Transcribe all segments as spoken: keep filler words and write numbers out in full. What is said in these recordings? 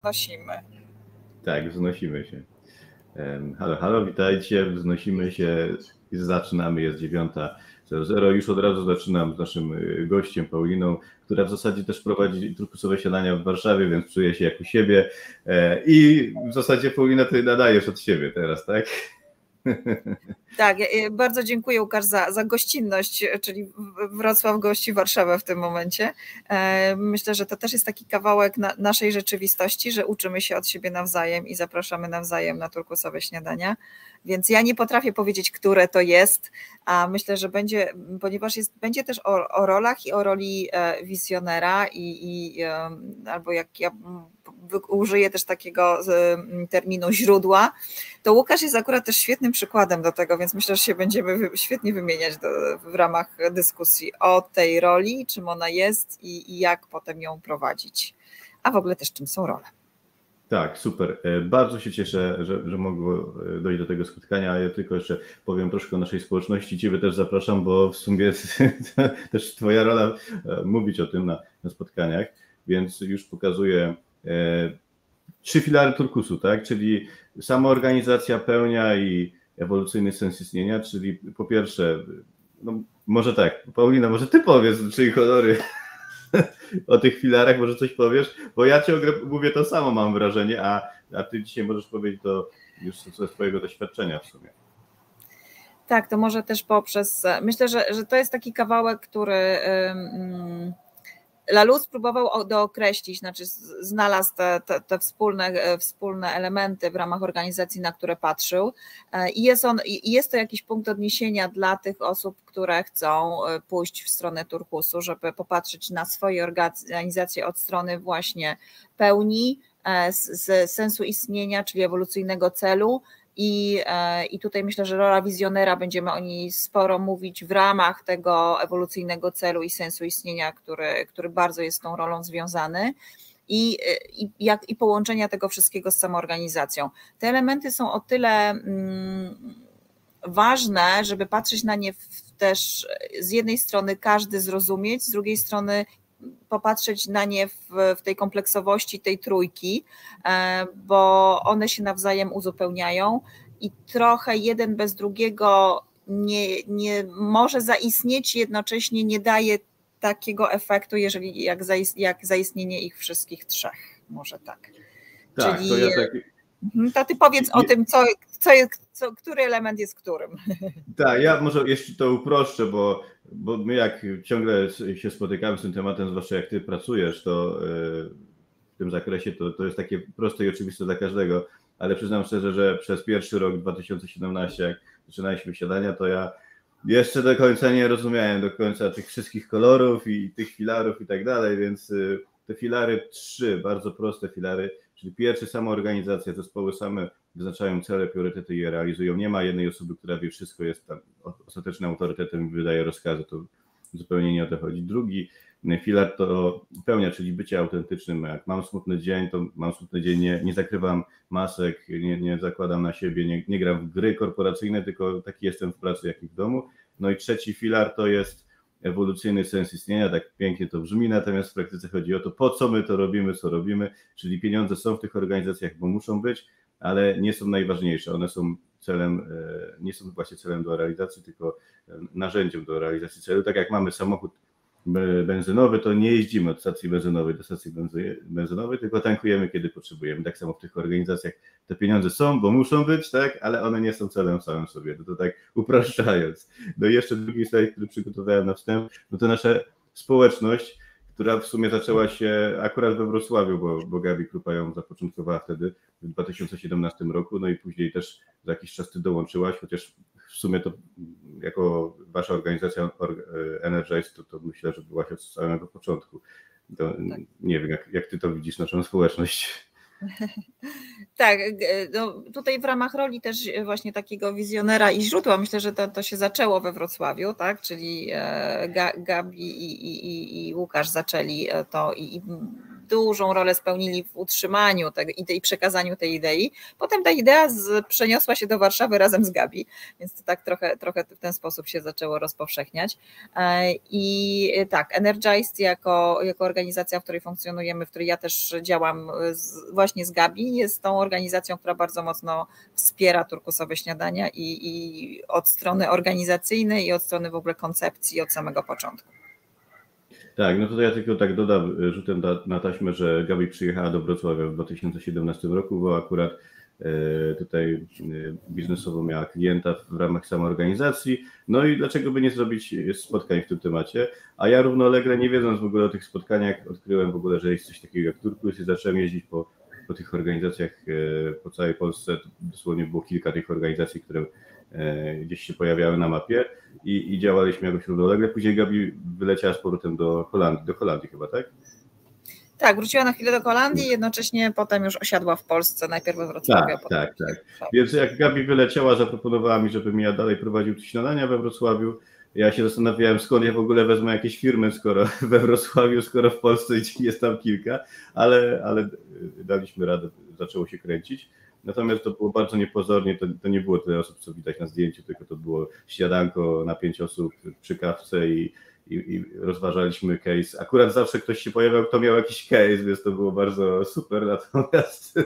wznosimy. Tak, wznosimy się. Halo, halo, witajcie, wznosimy się i zaczynamy, jest dziewiąta zero zero. Już od razu zaczynam z naszym gościem Pauliną, która w zasadzie też prowadzi turkusowe śniadania w Warszawie, więc czuję się jak u siebie. I w zasadzie, Paulina, ty nadajesz od siebie teraz, tak? Tak, bardzo dziękuję, Łukasz, za, za gościnność, czyli Wrocław gości Warszawę w tym momencie. Myślę, że to też jest taki kawałek na, naszej rzeczywistości, że uczymy się od siebie nawzajem i zapraszamy nawzajem na turkusowe śniadania. Więc ja nie potrafię powiedzieć, które to jest, a myślę, że będzie, ponieważ jest, będzie też o, o rolach i o roli wizjonera i, i albo jak ja użyję też takiego terminu źródła, to Łukasz jest akurat też świetnym przykładem do tego, więc myślę, że się będziemy świetnie wymieniać do, w ramach dyskusji o tej roli, czym ona jest i, i jak potem ją prowadzić, a w ogóle też czym są role. Tak, super. Bardzo się cieszę, że, że mogło dojść do tego spotkania. Ja tylko jeszcze powiem troszkę o naszej społeczności. Ciebie też zapraszam, bo w sumie też twoja rola mówić o tym na, na spotkaniach, więc już pokazuję e, trzy filary turkusu, tak? Czyli samoorganizacja, pełnia i ewolucyjny sens istnienia, czyli po pierwsze, no może tak, Paulina, może ty powiedz, czyli honory o tych filarach, może coś powiesz, bo ja ciągle mówię to samo, mam wrażenie, a, a ty dzisiaj możesz powiedzieć to już ze swojego doświadczenia w sumie. Tak, to może też poprzez, myślę, że, że to jest taki kawałek, który um, Lalou spróbował dookreślić, znaczy znalazł te, te, te wspólne, wspólne elementy w ramach organizacji, na które patrzył i jest, on, jest to jakiś punkt odniesienia dla tych osób, które chcą pójść w stronę turkusu, żeby popatrzeć na swoje organizacje od strony właśnie pełni, z, z sensu istnienia, czyli ewolucyjnego celu. I, I tutaj myślę, że rola wizjonera, będziemy o niej sporo mówić w ramach tego ewolucyjnego celu i sensu istnienia, który, który bardzo jest z tą rolą związany. I, i, jak, i połączenia tego wszystkiego z samoorganizacją. Te elementy są o tyle mm, ważne, żeby patrzeć na nie w, też z jednej strony każdy zrozumieć, z drugiej strony popatrzeć na nie w, w tej kompleksowości tej trójki, bo one się nawzajem uzupełniają i trochę jeden bez drugiego nie, nie może zaistnieć, jednocześnie nie daje takiego efektu, jeżeli jak, zaist, jak zaistnienie ich wszystkich trzech, może tak. Tak, Czyli to ja tak... To ty powiedz o tym, co, co jest, co, który element jest którym. Tak, ja może jeszcze to uproszczę, bo, bo my jak ciągle się spotykamy z tym tematem, zwłaszcza jak ty pracujesz, to w tym zakresie to, to jest takie proste i oczywiste dla każdego, ale przyznam szczerze, że przez pierwszy rok dwa tysiące siedemnasty, jak zaczynaliśmy śniadania, to ja jeszcze do końca nie rozumiałem do końca tych wszystkich kolorów i tych filarów i tak dalej, więc te filary trzy, bardzo proste filary, czyli pierwszy, samoorganizacja, zespoły same wyznaczają cele, priorytety i je realizują. Nie ma jednej osoby, która wie wszystko, jest tam ostatecznym autorytetem i wydaje rozkazy, to zupełnie nie o to chodzi. Drugi filar to pełnia, czyli bycie autentycznym. Jak mam smutny dzień, to mam smutny dzień, nie, nie zakrywam masek, nie, nie zakładam na siebie, nie, nie gram w gry korporacyjne, tylko taki jestem w pracy, jak i w domu. No i trzeci filar to jest ewolucyjny sens istnienia, tak pięknie to brzmi, natomiast w praktyce chodzi o to, po co my to robimy, co robimy, czyli pieniądze są w tych organizacjach, bo muszą być, ale nie są najważniejsze, one są celem, nie są właśnie celem do realizacji, tylko narzędziem do realizacji celu. Tak jak mamy samochód benzynowy, to nie jeździmy od stacji benzynowej do stacji benzynowej, tylko tankujemy, kiedy potrzebujemy. Tak samo w tych organizacjach te pieniądze są, bo muszą być, tak, ale one nie są celem samym sobie. No to tak upraszczając. No i jeszcze drugi slajd, który przygotowałem na wstęp, no to nasza społeczność, która w sumie zaczęła się akurat we Wrocławiu, bo, bo Gabi Krupa ją zapoczątkowała wtedy w dwa tysiące siedemnastym roku, no i później też za jakiś czas ty dołączyłaś, chociaż w sumie to jako wasza organizacja Energize, to, to myślę, że byłaś od samego początku. To, tak. Nie wiem, jak, jak ty to widzisz, naszą społeczność. Tak, no tutaj w ramach roli też właśnie takiego wizjonera i źródła, myślę, że to, to się zaczęło we Wrocławiu, tak, czyli Gabi i, i, i Łukasz zaczęli to i dużą rolę spełnili w utrzymaniu tego i przekazaniu tej idei. Potem ta idea z, przeniosła się do Warszawy razem z Gabi, więc to tak trochę, trochę w ten sposób się zaczęło rozpowszechniać. I tak, Energized jako, jako organizacja, w której funkcjonujemy, w której ja też działam z, właśnie z Gabi, jest tą organizacją, która bardzo mocno wspiera turkusowe śniadania i, i od strony organizacyjnej i od strony w ogóle koncepcji od samego początku. Tak, no to ja tylko tak dodam rzutem na taśmę, że Gabi przyjechała do Wrocławia w dwa tysiące siedemnastym roku, bo akurat tutaj biznesowo miała klienta w ramach samoorganizacji. No i dlaczego by nie zrobić spotkań w tym temacie? A ja równolegle, nie wiedząc w ogóle o tych spotkaniach, odkryłem w ogóle, że jest coś takiego jak Turkus i zacząłem jeździć po, po tych organizacjach po całej Polsce. Dosłownie było kilka tych organizacji, które gdzieś się pojawiały na mapie i, i działaliśmy jakoś równolegle. Później Gabi wyleciała z powrotem do Holandii, do Holandii chyba, tak? Tak, wróciła na chwilę do Holandii, jednocześnie potem już osiadła w Polsce, najpierw we Wrocławiu. Tak, potem tak, tak. tak. Więc jak Gabi wyleciała, zaproponowała mi, żebym ja dalej prowadził śniadania we Wrocławiu. Ja się zastanawiałem, skąd ja w ogóle wezmę jakieś firmy, skoro we Wrocławiu, skoro w Polsce jest tam kilka, ale, ale daliśmy radę, zaczęło się kręcić. Natomiast to było bardzo niepozornie, to, to nie było tyle osób, co widać na zdjęciu, tylko to było śniadanko na pięć osób przy kawce i, i, i rozważaliśmy case. Akurat zawsze ktoś się pojawiał, kto miał jakiś case, więc to było bardzo super, natomiast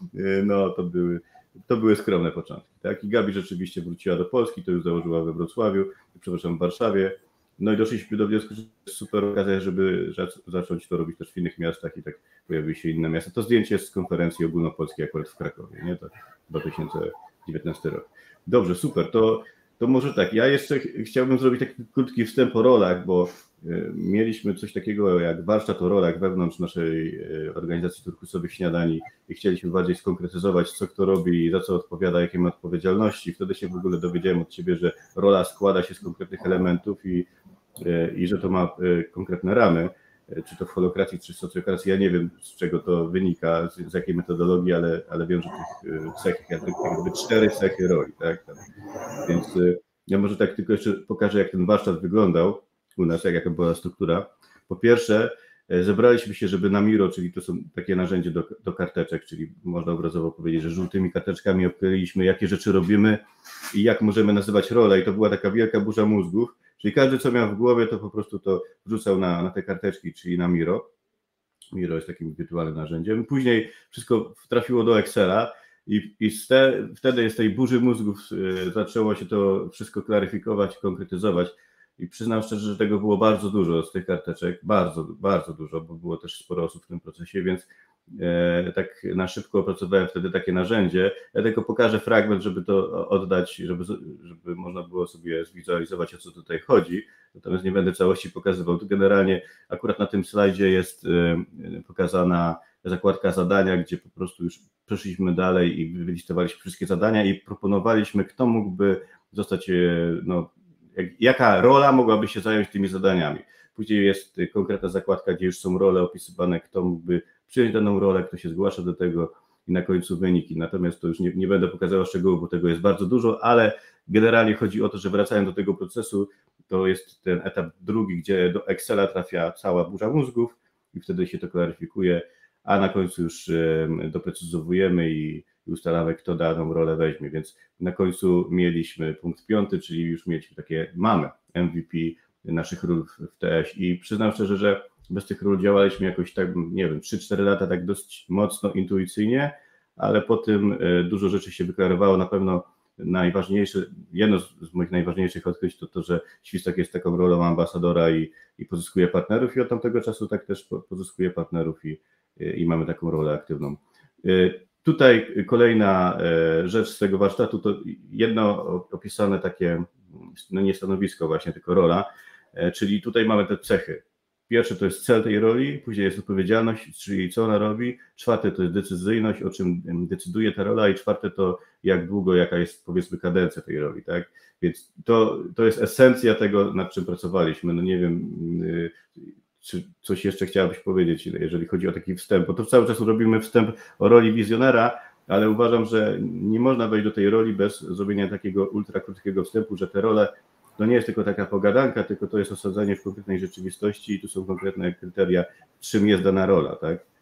no, to były, to były skromne początki. Tak? I Gabi rzeczywiście wróciła do Polski, to już założyła we Wrocławiu, przepraszam, w Warszawie. No i doszliśmy do wniosku, że jest super okazja, żeby zacząć to robić też w innych miastach i tak pojawiły się inne miasta. To zdjęcie jest z konferencji ogólnopolskiej akurat w Krakowie, nie? To dwa tysiące dziewiętnasty rok. Dobrze, super, to, to może tak, ja jeszcze chciałbym zrobić taki krótki wstęp o rolach, bo mieliśmy coś takiego jak warsztat o rolach wewnątrz naszej organizacji turkusowych śniadani i chcieliśmy bardziej skonkretyzować, co kto robi i za co odpowiada, jakie ma odpowiedzialności. Wtedy się w ogóle dowiedziałem od Ciebie, że rola składa się z konkretnych elementów i, i że to ma konkretne ramy, czy to w holokracji, czy w socjokracji. Ja nie wiem, z czego to wynika, z, z jakiej metodologii, ale, ale wiem, że tych cech, jakby, jakby cztery cechy roli. Tak? Więc ja może tak tylko jeszcze pokażę, jak ten warsztat wyglądał u nas, jak jaka była struktura. Po pierwsze, zebraliśmy się, żeby na Miro, czyli to są takie narzędzie do, do karteczek, czyli można obrazowo powiedzieć, że żółtymi karteczkami obkleiliśmy, jakie rzeczy robimy i jak możemy nazywać rolę. I to była taka wielka burza mózgów, czyli każdy, co miał w głowie, to po prostu to wrzucał na, na te karteczki, czyli na Miro. Miro jest takim wirtualnym narzędziem. Później wszystko trafiło do Excela i, i te, wtedy z tej burzy mózgów zaczęło się to wszystko klaryfikować, konkretyzować. I przyznam szczerze, że tego było bardzo dużo z tych karteczek, bardzo, bardzo dużo, bo było też sporo osób w tym procesie, więc e, tak na szybko opracowałem wtedy takie narzędzie. Ja tylko pokażę fragment, żeby to oddać, żeby, żeby można było sobie zwizualizować, o co tutaj chodzi, natomiast nie będę całości pokazywał. Tu generalnie akurat na tym slajdzie jest e, pokazana zakładka zadania, gdzie po prostu już przeszliśmy dalej i wylistowaliśmy wszystkie zadania i proponowaliśmy, kto mógłby zostać, no, jaka rola mogłaby się zająć tymi zadaniami. Później jest konkretna zakładka, gdzie już są role opisywane, kto mógłby przyjąć daną rolę, kto się zgłasza do tego i na końcu wyniki. Natomiast to już nie, nie będę pokazywał szczegółów, bo tego jest bardzo dużo, ale generalnie chodzi o to, że wracając do tego procesu, to jest ten etap drugi, gdzie do Excela trafia cała burza mózgów i wtedy się to klaryfikuje, a na końcu już doprecyzowujemy i ustalamy, kto daną rolę weźmie, więc na końcu mieliśmy punkt piąty, czyli już mieliśmy takie, mamy M V P naszych ról w T S i przyznam szczerze, że bez tych ról działaliśmy jakoś tak, nie wiem, trzy cztery lata tak dość mocno intuicyjnie, ale po tym dużo rzeczy się wyklarowało, na pewno najważniejsze, jedno z moich najważniejszych odkryć to to, że Świstak jest taką rolą ambasadora i, i pozyskuje partnerów i od tamtego czasu tak też pozyskuje partnerów i, i mamy taką rolę aktywną. Tutaj kolejna rzecz z tego warsztatu to jedno opisane takie, no nie stanowisko właśnie, tylko rola, czyli tutaj mamy te cechy. Pierwsze to jest cel tej roli, później jest odpowiedzialność, czyli co ona robi, czwarte to jest decyzyjność, o czym decyduje ta rola i czwarte to jak długo, jaka jest powiedzmy kadencja tej roli, tak? Więc to, to jest esencja tego, nad czym pracowaliśmy. No nie wiem, czy coś jeszcze chciałabyś powiedzieć, jeżeli chodzi o taki wstęp, bo to cały czas robimy wstęp o roli wizjonera, ale uważam, że nie można wejść do tej roli bez zrobienia takiego ultra krótkiego wstępu, że te role to nie jest tylko taka pogadanka, tylko to jest osadzenie w konkretnej rzeczywistości i tu są konkretne kryteria, czym jest dana rola, tak?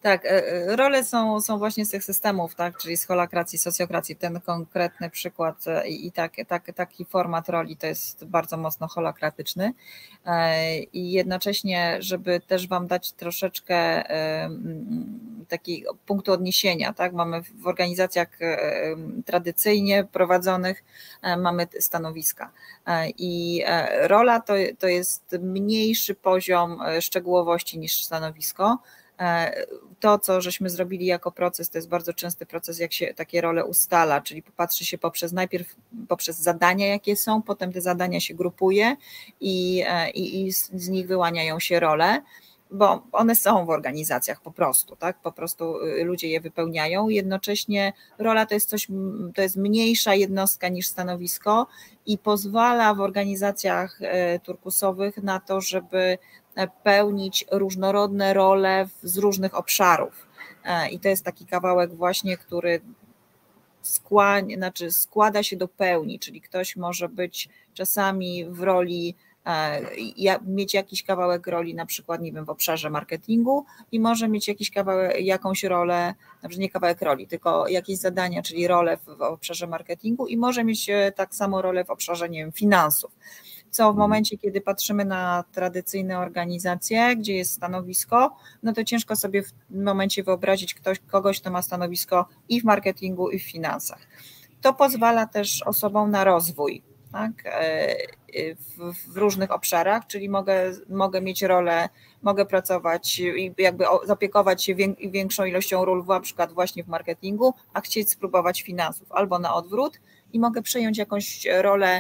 Tak, role są, są właśnie z tych systemów, tak, czyli z holokracji, socjokracji, ten konkretny przykład i, i tak, tak, taki format roli to jest bardzo mocno holokratyczny i jednocześnie, żeby też Wam dać troszeczkę takiego punktu odniesienia, tak, mamy w organizacjach tradycyjnie prowadzonych, mamy stanowiska i rola to, to jest mniejszy poziom szczegółowości niż stanowisko. To, co żeśmy zrobili jako proces, to jest bardzo częsty proces, jak się takie role ustala, czyli popatrzy się poprzez najpierw poprzez zadania, jakie są, potem te zadania się grupuje i, i, i z nich wyłaniają się role, bo one są w organizacjach po prostu, tak? Po prostu ludzie je wypełniają. Jednocześnie rola to jest coś, to jest mniejsza jednostka niż stanowisko i pozwala w organizacjach turkusowych na to, żeby pełnić różnorodne role z różnych obszarów. I to jest taki kawałek właśnie, który skłania, znaczy składa się do pełni, czyli ktoś może być czasami w roli, mieć jakiś kawałek roli na przykład, nie wiem, w obszarze marketingu i może mieć jakiś kawałek, jakąś rolę, znaczy nie kawałek roli, tylko jakieś zadania, czyli rolę w obszarze marketingu i może mieć tak samo rolę w obszarze, nie wiem, finansów. Co w momencie, kiedy patrzymy na tradycyjne organizacje, gdzie jest stanowisko, no to ciężko sobie w momencie wyobrazić ktoś, kogoś, kto ma stanowisko i w marketingu, i w finansach. To pozwala też osobom na rozwój, tak, w, w różnych obszarach, czyli mogę, mogę mieć rolę, mogę pracować i jakby zaopiekować się większą ilością ról, na przykład właśnie w marketingu, a chcieć spróbować finansów, albo na odwrót i mogę przejąć jakąś rolę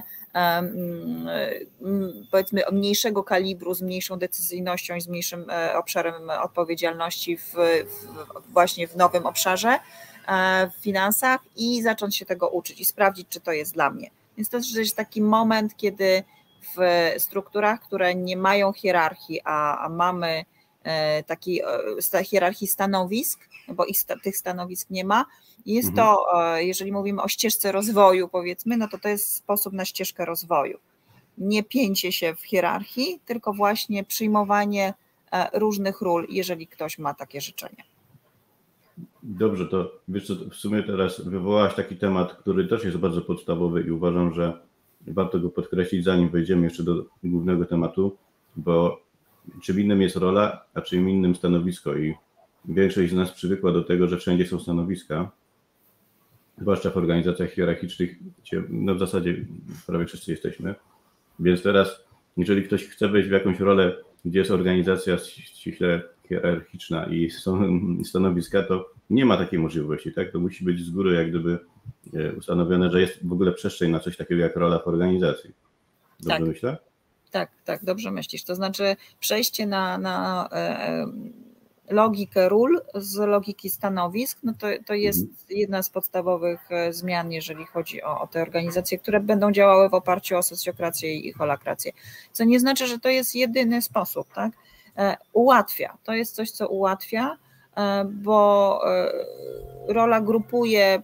powiedzmy mniejszego kalibru, z mniejszą decyzyjnością i z mniejszym obszarem odpowiedzialności w, w, właśnie w nowym obszarze, w finansach i zacząć się tego uczyć i sprawdzić, czy to jest dla mnie. Więc to jest taki moment, kiedy w strukturach, które nie mają hierarchii, a, a mamy takiej hierarchii stanowisk, bo ich, tych stanowisk nie ma, jest mhm. to, jeżeli mówimy o ścieżce rozwoju, powiedzmy, no to to jest sposób na ścieżkę rozwoju. Nie pięcie się w hierarchii, tylko właśnie przyjmowanie różnych ról, jeżeli ktoś ma takie życzenia. Dobrze, to wiesz co, w sumie teraz wywołałaś taki temat, który też jest bardzo podstawowy i uważam, że warto go podkreślić, zanim wejdziemy jeszcze do głównego tematu, bo czym innym jest rola, a czym innym stanowisko i większość z nas przywykła do tego, że wszędzie są stanowiska, zwłaszcza w organizacjach hierarchicznych, gdzie no w zasadzie prawie wszyscy jesteśmy, więc teraz jeżeli ktoś chce wejść w jakąś rolę, gdzie jest organizacja ściśle hierarchiczna i są stanowiska, to nie ma takiej możliwości, tak? To musi być z góry jak gdyby ustanowione, że jest w ogóle przestrzeń na coś takiego jak rola w organizacji. Dobrze tak. myślę? Tak, tak, dobrze myślisz. To znaczy przejście na, na e, logikę ról z logiki stanowisk, no to, to jest mhm. jedna z podstawowych zmian, jeżeli chodzi o, o te organizacje, które będą działały w oparciu o socjokrację i holokrację. Co nie znaczy, że to jest jedyny sposób, tak? E, ułatwia. To jest coś, co ułatwia, e, bo e, rola grupuje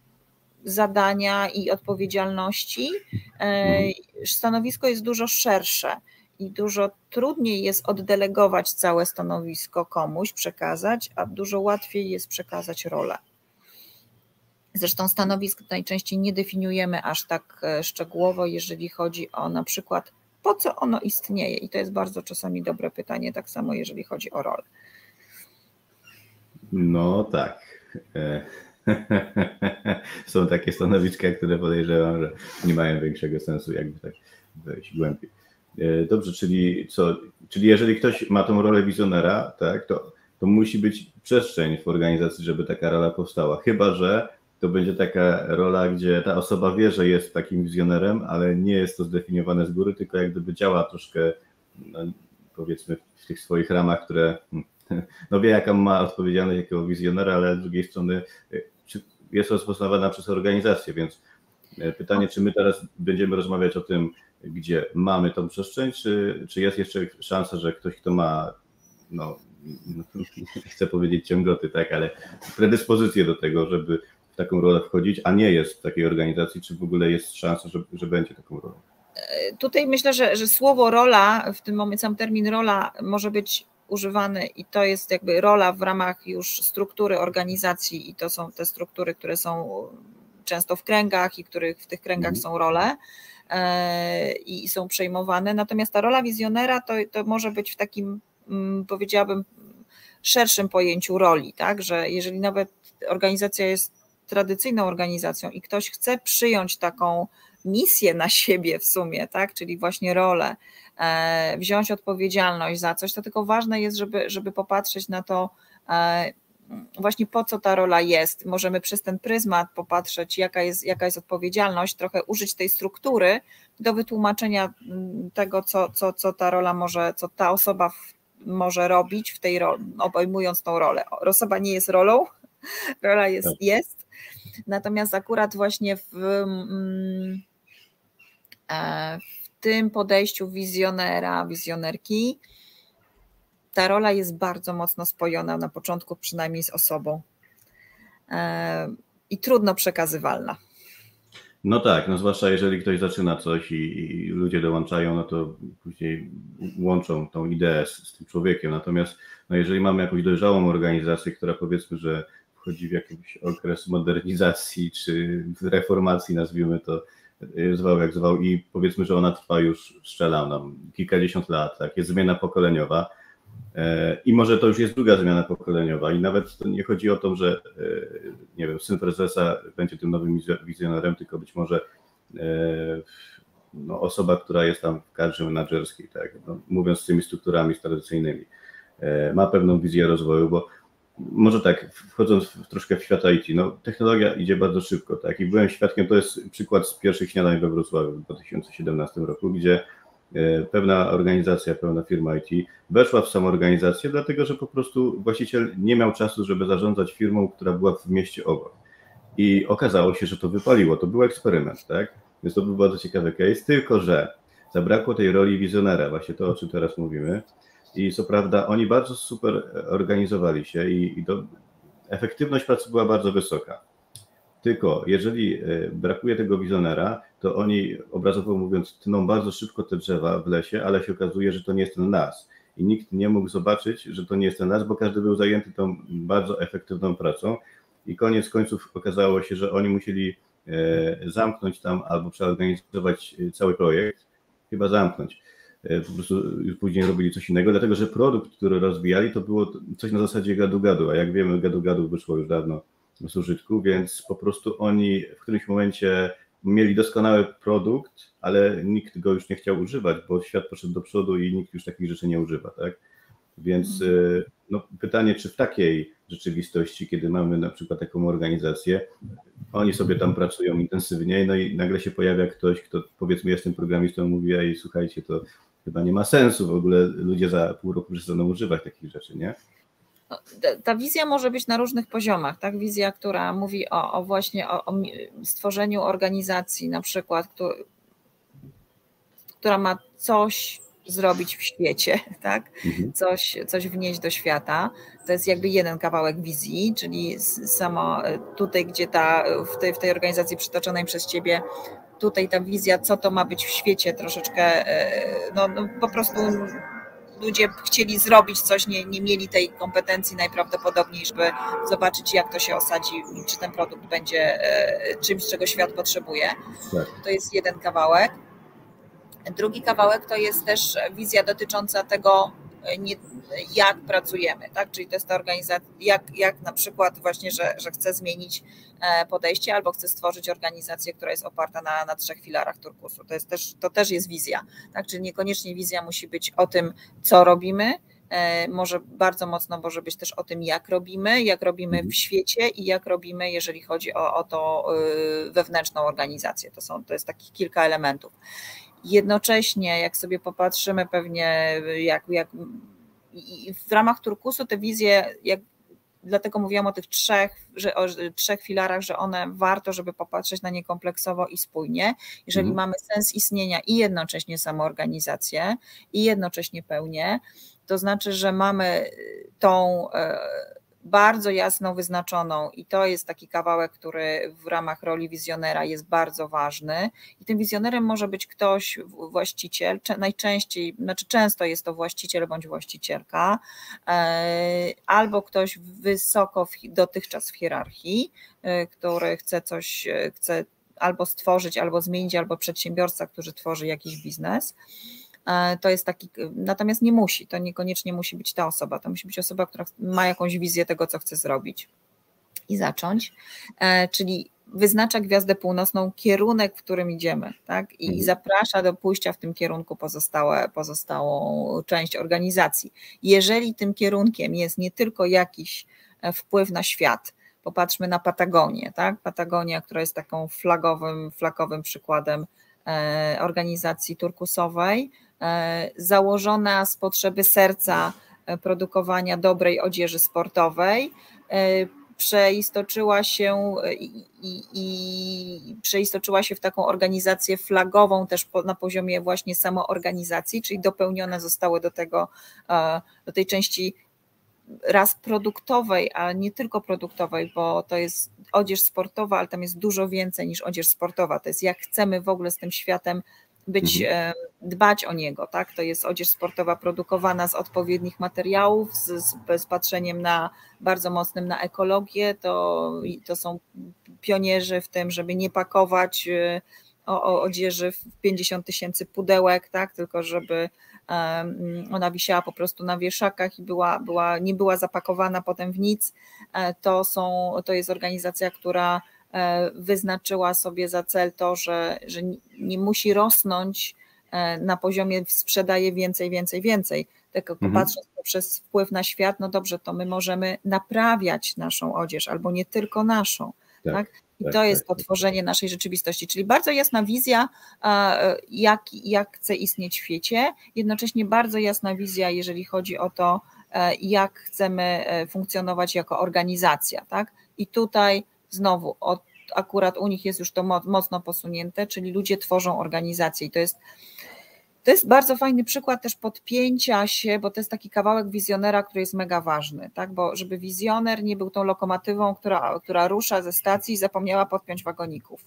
zadania i odpowiedzialności. Stanowisko jest dużo szersze i dużo trudniej jest oddelegować całe stanowisko komuś, przekazać, a dużo łatwiej jest przekazać rolę. Zresztą stanowisk najczęściej nie definiujemy aż tak szczegółowo, jeżeli chodzi o na przykład po co ono istnieje i to jest bardzo czasami dobre pytanie, tak samo jeżeli chodzi o rolę. No tak. Są takie stanowiska, które podejrzewam, że nie mają większego sensu, jakby tak wejść głębiej. Dobrze, czyli co? Czyli jeżeli ktoś ma tą rolę wizjonera, tak, to, to musi być przestrzeń w organizacji, żeby taka rola powstała. Chyba że to będzie taka rola, gdzie ta osoba wie, że jest takim wizjonerem, ale nie jest to zdefiniowane z góry, tylko jak gdyby działa troszkę, no, powiedzmy, w tych swoich ramach, które no wie, jaką ma odpowiedzialność jakiego wizjonera, ale z drugiej strony jest rozpoznawana przez organizację, więc pytanie, czy my teraz będziemy rozmawiać o tym, gdzie mamy tą przestrzeń, czy, czy jest jeszcze szansa, że ktoś, kto ma, no, chcę powiedzieć ciągoty, tak, ale predyspozycję do tego, żeby w taką rolę wchodzić, a nie jest w takiej organizacji, czy w ogóle jest szansa, że, że będzie taką rolą? Tutaj myślę, że, że słowo rola, w tym momencie sam termin rola może być używany i to jest jakby rola w ramach już struktury organizacji i to są te struktury, które są często w kręgach i których w tych kręgach są role i są przejmowane. Natomiast ta rola wizjonera to, to może być w takim, powiedziałabym, szerszym pojęciu roli, tak, że jeżeli nawet organizacja jest tradycyjną organizacją i ktoś chce przyjąć taką misję na siebie w sumie, tak, czyli właśnie rolę, wziąć odpowiedzialność za coś, to tylko ważne jest, żeby, żeby popatrzeć na to właśnie po co ta rola jest. Możemy przez ten pryzmat popatrzeć, jaka jest, jaka jest odpowiedzialność, trochę użyć tej struktury do wytłumaczenia tego, co, co, co ta rola może, co ta osoba w, może robić w tej roli, obejmując tą rolę. Osoba nie jest rolą, rola jest, jest. Natomiast akurat właśnie w, w tym podejściu wizjonera, wizjonerki, ta rola jest bardzo mocno spojona na początku przynajmniej z osobą i trudno przekazywalna. No tak, no zwłaszcza jeżeli ktoś zaczyna coś i, i ludzie dołączają, no to później łączą tą ideę z, z tym człowiekiem. Natomiast no jeżeli mamy jakąś dojrzałą organizację, która powiedzmy, że wchodzi w jakiś okres modernizacji czy reformacji, nazwijmy to, zwał jak zwał, i powiedzmy, że ona trwa już, strzelam nam, kilkadziesiąt lat, tak, jest zmiana pokoleniowa i może to już jest druga zmiana pokoleniowa i nawet to nie chodzi o to, że nie wiem, syn prezesa będzie tym nowym wizjonerem, tylko być może no, osoba, która jest tam w kadrze menadżerskiej, tak, no, mówiąc z tymi strukturami tradycyjnymi, ma pewną wizję rozwoju, bo może tak, wchodząc w, troszkę w świat I T, no technologia idzie bardzo szybko, tak, i byłem świadkiem, to jest przykład z pierwszych śniadań we Wrocławiu w dwa tysiące siedemnastym roku, gdzie pewna organizacja, pewna firma I T weszła w samoorganizację, dlatego że po prostu właściciel nie miał czasu, żeby zarządzać firmą, która była w mieście obok. I okazało się, że to wypaliło, to był eksperyment, tak? Więc to był bardzo ciekawy case, tylko że zabrakło tej roli wizjonera, właśnie to, o czym teraz mówimy. I co prawda oni bardzo super organizowali się i, i to, efektywność pracy była bardzo wysoka. Tylko jeżeli brakuje tego wizjonera, to oni, obrazowo mówiąc, tną bardzo szybko te drzewa w lesie, ale się okazuje, że to nie jest ten las. I nikt nie mógł zobaczyć, że to nie jest ten las, bo każdy był zajęty tą bardzo efektywną pracą. I koniec końców okazało się, że oni musieli zamknąć tam albo przeorganizować cały projekt, chyba zamknąć. Po prostu już później robili coś innego, dlatego że produkt, który rozwijali, to było coś na zasadzie gadu-gadu, a jak wiemy, gadu-gadu wyszło już dawno z użytku, więc po prostu oni w którymś momencie mieli doskonały produkt, ale nikt go już nie chciał używać, bo świat poszedł do przodu i nikt już takich rzeczy nie używa, tak? Więc no, pytanie, czy w takiej rzeczywistości, kiedy mamy na przykład taką organizację, oni sobie tam pracują intensywnie, no i nagle się pojawia ktoś, kto powiedzmy jestem programistą, mówi, ej, słuchajcie, to chyba nie ma sensu, w ogóle ludzie za pół roku przestaną używać takich rzeczy, nie? Ta wizja może być na różnych poziomach, tak? Wizja, która mówi o, o właśnie o, o stworzeniu organizacji, na przykład, która, która ma coś zrobić w świecie, tak? Coś, coś wnieść do świata. To jest jakby jeden kawałek wizji, czyli samo tutaj, gdzie ta, w tej, w tej organizacji przytoczonej przez ciebie, tutaj ta wizja, co to ma być w świecie, troszeczkę, no, no po prostu ludzie chcieli zrobić coś, nie, nie mieli tej kompetencji najprawdopodobniej, żeby zobaczyć, jak to się osadzi, czy ten produkt będzie czymś, czego świat potrzebuje. To jest jeden kawałek. Drugi kawałek to jest też wizja dotycząca tego, jak pracujemy, tak? Czyli to jest ta organizacja, jak, jak na przykład właśnie, że, że chcę zmienić podejście albo chcę stworzyć organizację, która jest oparta na, na trzech filarach turkusu. To, jest też, to też jest wizja, tak? Czyli niekoniecznie wizja musi być o tym, co robimy, może bardzo mocno może być też o tym, jak robimy, jak robimy w świecie i jak robimy, jeżeli chodzi o, o to wewnętrzną organizację. To, są, to jest takich kilka elementów. Jednocześnie, jak sobie popatrzymy pewnie, jak, jak i w ramach turkusu te wizje, jak, dlatego mówiłam o tych trzech, że, o trzech filarach, że one warto, żeby popatrzeć na nie kompleksowo i spójnie. Jeżeli mhm. mamy sens istnienia i jednocześnie samoorganizację i jednocześnie pełnię, to znaczy, że mamy tą bardzo jasno wyznaczoną i to jest taki kawałek, który w ramach roli wizjonera jest bardzo ważny i tym wizjonerem może być ktoś, właściciel, najczęściej, znaczy często jest to właściciel bądź właścicielka, albo ktoś wysoko w, dotychczas w hierarchii, który chce coś, chce albo stworzyć, albo zmienić, albo przedsiębiorca, który tworzy jakiś biznes. To jest taki, natomiast nie musi, to niekoniecznie musi być ta osoba, to musi być osoba, która ma jakąś wizję tego, co chce zrobić i zacząć, czyli wyznacza gwiazdę północną, kierunek, w którym idziemy, tak? I zaprasza do pójścia w tym kierunku pozostałe, pozostałą część organizacji. Jeżeli tym kierunkiem jest nie tylko jakiś wpływ na świat, popatrzmy na Patagonię, tak? Patagonia, która jest taką flagowym, flagowym przykładem organizacji turkusowej, założona z potrzeby serca produkowania dobrej odzieży sportowej, przeistoczyła się i, i, i przeistoczyła się w taką organizację flagową też na poziomie właśnie samoorganizacji, czyli dopełnione zostały do tego, do tej części raz produktowej, ale nie tylko produktowej, bo to jest odzież sportowa, ale tam jest dużo więcej niż odzież sportowa. To jest jak chcemy w ogóle z tym światem być, mhm. dbać o niego, tak? To jest odzież sportowa produkowana z odpowiednich materiałów, z, z, z patrzeniem na bardzo mocnym na ekologię, to, to są pionierzy w tym, żeby nie pakować o, o odzieży w pięćdziesiąt tysięcy pudełek, tak? Tylko żeby ona wisiała po prostu na wieszakach i była, była, nie była zapakowana potem w nic. To, są, to jest organizacja, która wyznaczyła sobie za cel to, że, że nie musi rosnąć na poziomie sprzedaje więcej, więcej, więcej. Tylko mhm. patrząc poprzez wpływ na świat, no dobrze, to my możemy naprawiać naszą odzież, albo nie tylko naszą. Tak. tak? I to jest to tworzenie naszej rzeczywistości, czyli bardzo jasna wizja, jak, jak chce istnieć w świecie, jednocześnie bardzo jasna wizja, jeżeli chodzi o to, jak chcemy funkcjonować jako organizacja. Tak? I tutaj znowu, od, akurat u nich jest już to mocno posunięte, czyli ludzie tworzą organizację i to jest To jest bardzo fajny przykład też podpięcia się, bo to jest taki kawałek wizjonera, który jest mega ważny, tak? Bo żeby wizjoner nie był tą lokomotywą, która, która rusza ze stacji i zapomniała podpiąć wagoników.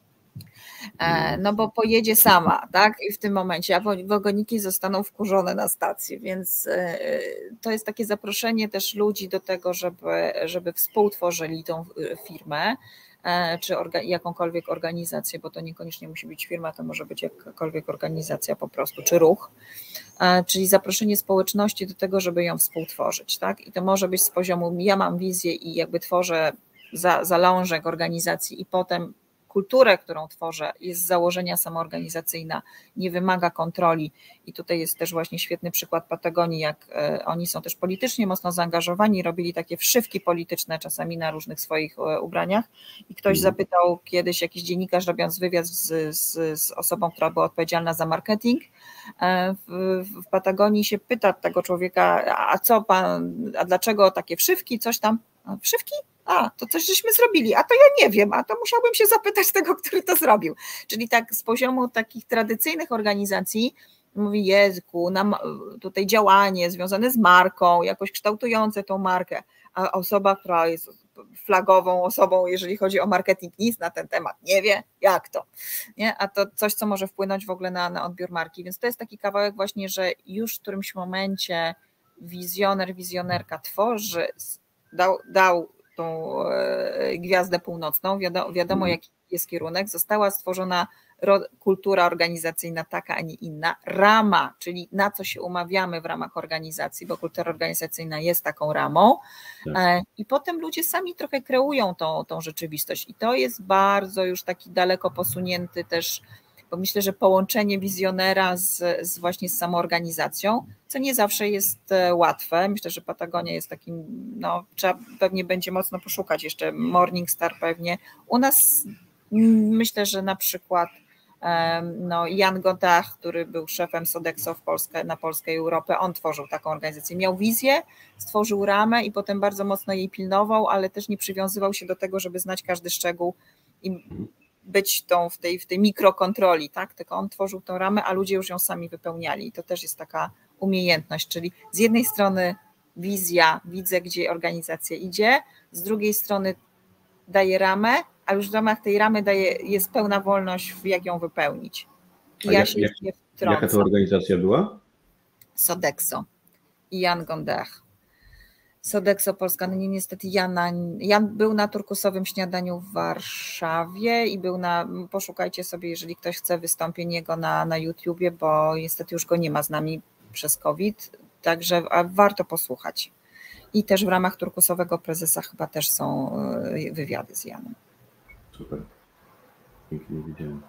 No bo pojedzie sama, tak? I w tym momencie, a wagoniki zostaną wkurzone na stacji, więc to jest takie zaproszenie też ludzi do tego, żeby, żeby współtworzyli tą firmę, czy orga, jakąkolwiek organizację, bo to niekoniecznie musi być firma, to może być jakakolwiek organizacja po prostu, czy ruch, czyli zaproszenie społeczności do tego, żeby ją współtworzyć, tak? I to może być z poziomu, ja mam wizję i jakby tworzę za, zalążek organizacji i potem kulturę, którą tworzę, jest z założenia samoorganizacyjna, nie wymaga kontroli i tutaj jest też właśnie świetny przykład Patagonii, jak oni są też politycznie mocno zaangażowani, robili takie wszywki polityczne czasami na różnych swoich ubraniach i ktoś zapytał kiedyś, jakiś dziennikarz robiąc wywiad z, z, z osobą, która była odpowiedzialna za marketing w, w Patagonii, się pyta tego człowieka, a co pan, a dlaczego takie wszywki, coś tam, wszywki? A, to coś żeśmy zrobili, a to ja nie wiem, a to musiałbym się zapytać tego, który to zrobił. Czyli tak z poziomu takich tradycyjnych organizacji mówi, Jezu, nam tutaj działanie związane z marką, jakoś kształtujące tą markę, a osoba, która jest flagową osobą, jeżeli chodzi o marketing, nic na ten temat nie wie, jak to, nie? A to coś, co może wpłynąć w ogóle na, na odbiór marki, więc to jest taki kawałek właśnie, że już w którymś momencie wizjoner, wizjonerka tworzy, dał, dał tą gwiazdę północną, wiadomo, wiadomo jaki jest kierunek, została stworzona kultura organizacyjna taka, a nie inna, rama, czyli na co się umawiamy w ramach organizacji, bo kultura organizacyjna jest taką ramą tak. I potem ludzie sami trochę kreują tą, tą rzeczywistość i to jest bardzo już taki daleko posunięty też, bo myślę, że połączenie wizjonera z, z właśnie z samoorganizacją, co nie zawsze jest łatwe. Myślę, że Patagonia jest takim, no trzeba pewnie będzie mocno poszukać, jeszcze Morningstar pewnie. U nas myślę, że na przykład no, Jan Gontard, który był szefem Sodexo w Polsce, na Polskę i Europę, on tworzył taką organizację. Miał wizję, stworzył ramę i potem bardzo mocno jej pilnował, ale też nie przywiązywał się do tego, żeby znać każdy szczegół i być tą w tej, w tej mikrokontroli, tak? Tylko on tworzył tą ramę, a ludzie już ją sami wypełniali i to też jest taka umiejętność, czyli z jednej strony wizja, widzę, gdzie organizacja idzie, z drugiej strony daję ramę, a już w ramach tej ramy daje, jest pełna wolność, jak ją wypełnić. I a ja jak, się jak, nie wtrącam. jaka to organizacja była? Sodexo i Jan Gondech. Sodexo Polska, no niestety Jana, Jan był na turkusowym śniadaniu w Warszawie i był na, poszukajcie sobie, jeżeli ktoś chce wystąpienie jego na, na YouTubie, bo niestety już go nie ma z nami przez COVID, także warto posłuchać. I też w ramach turkusowego prezesa chyba też są wywiady z Janem. Super. Pięknie widziałem.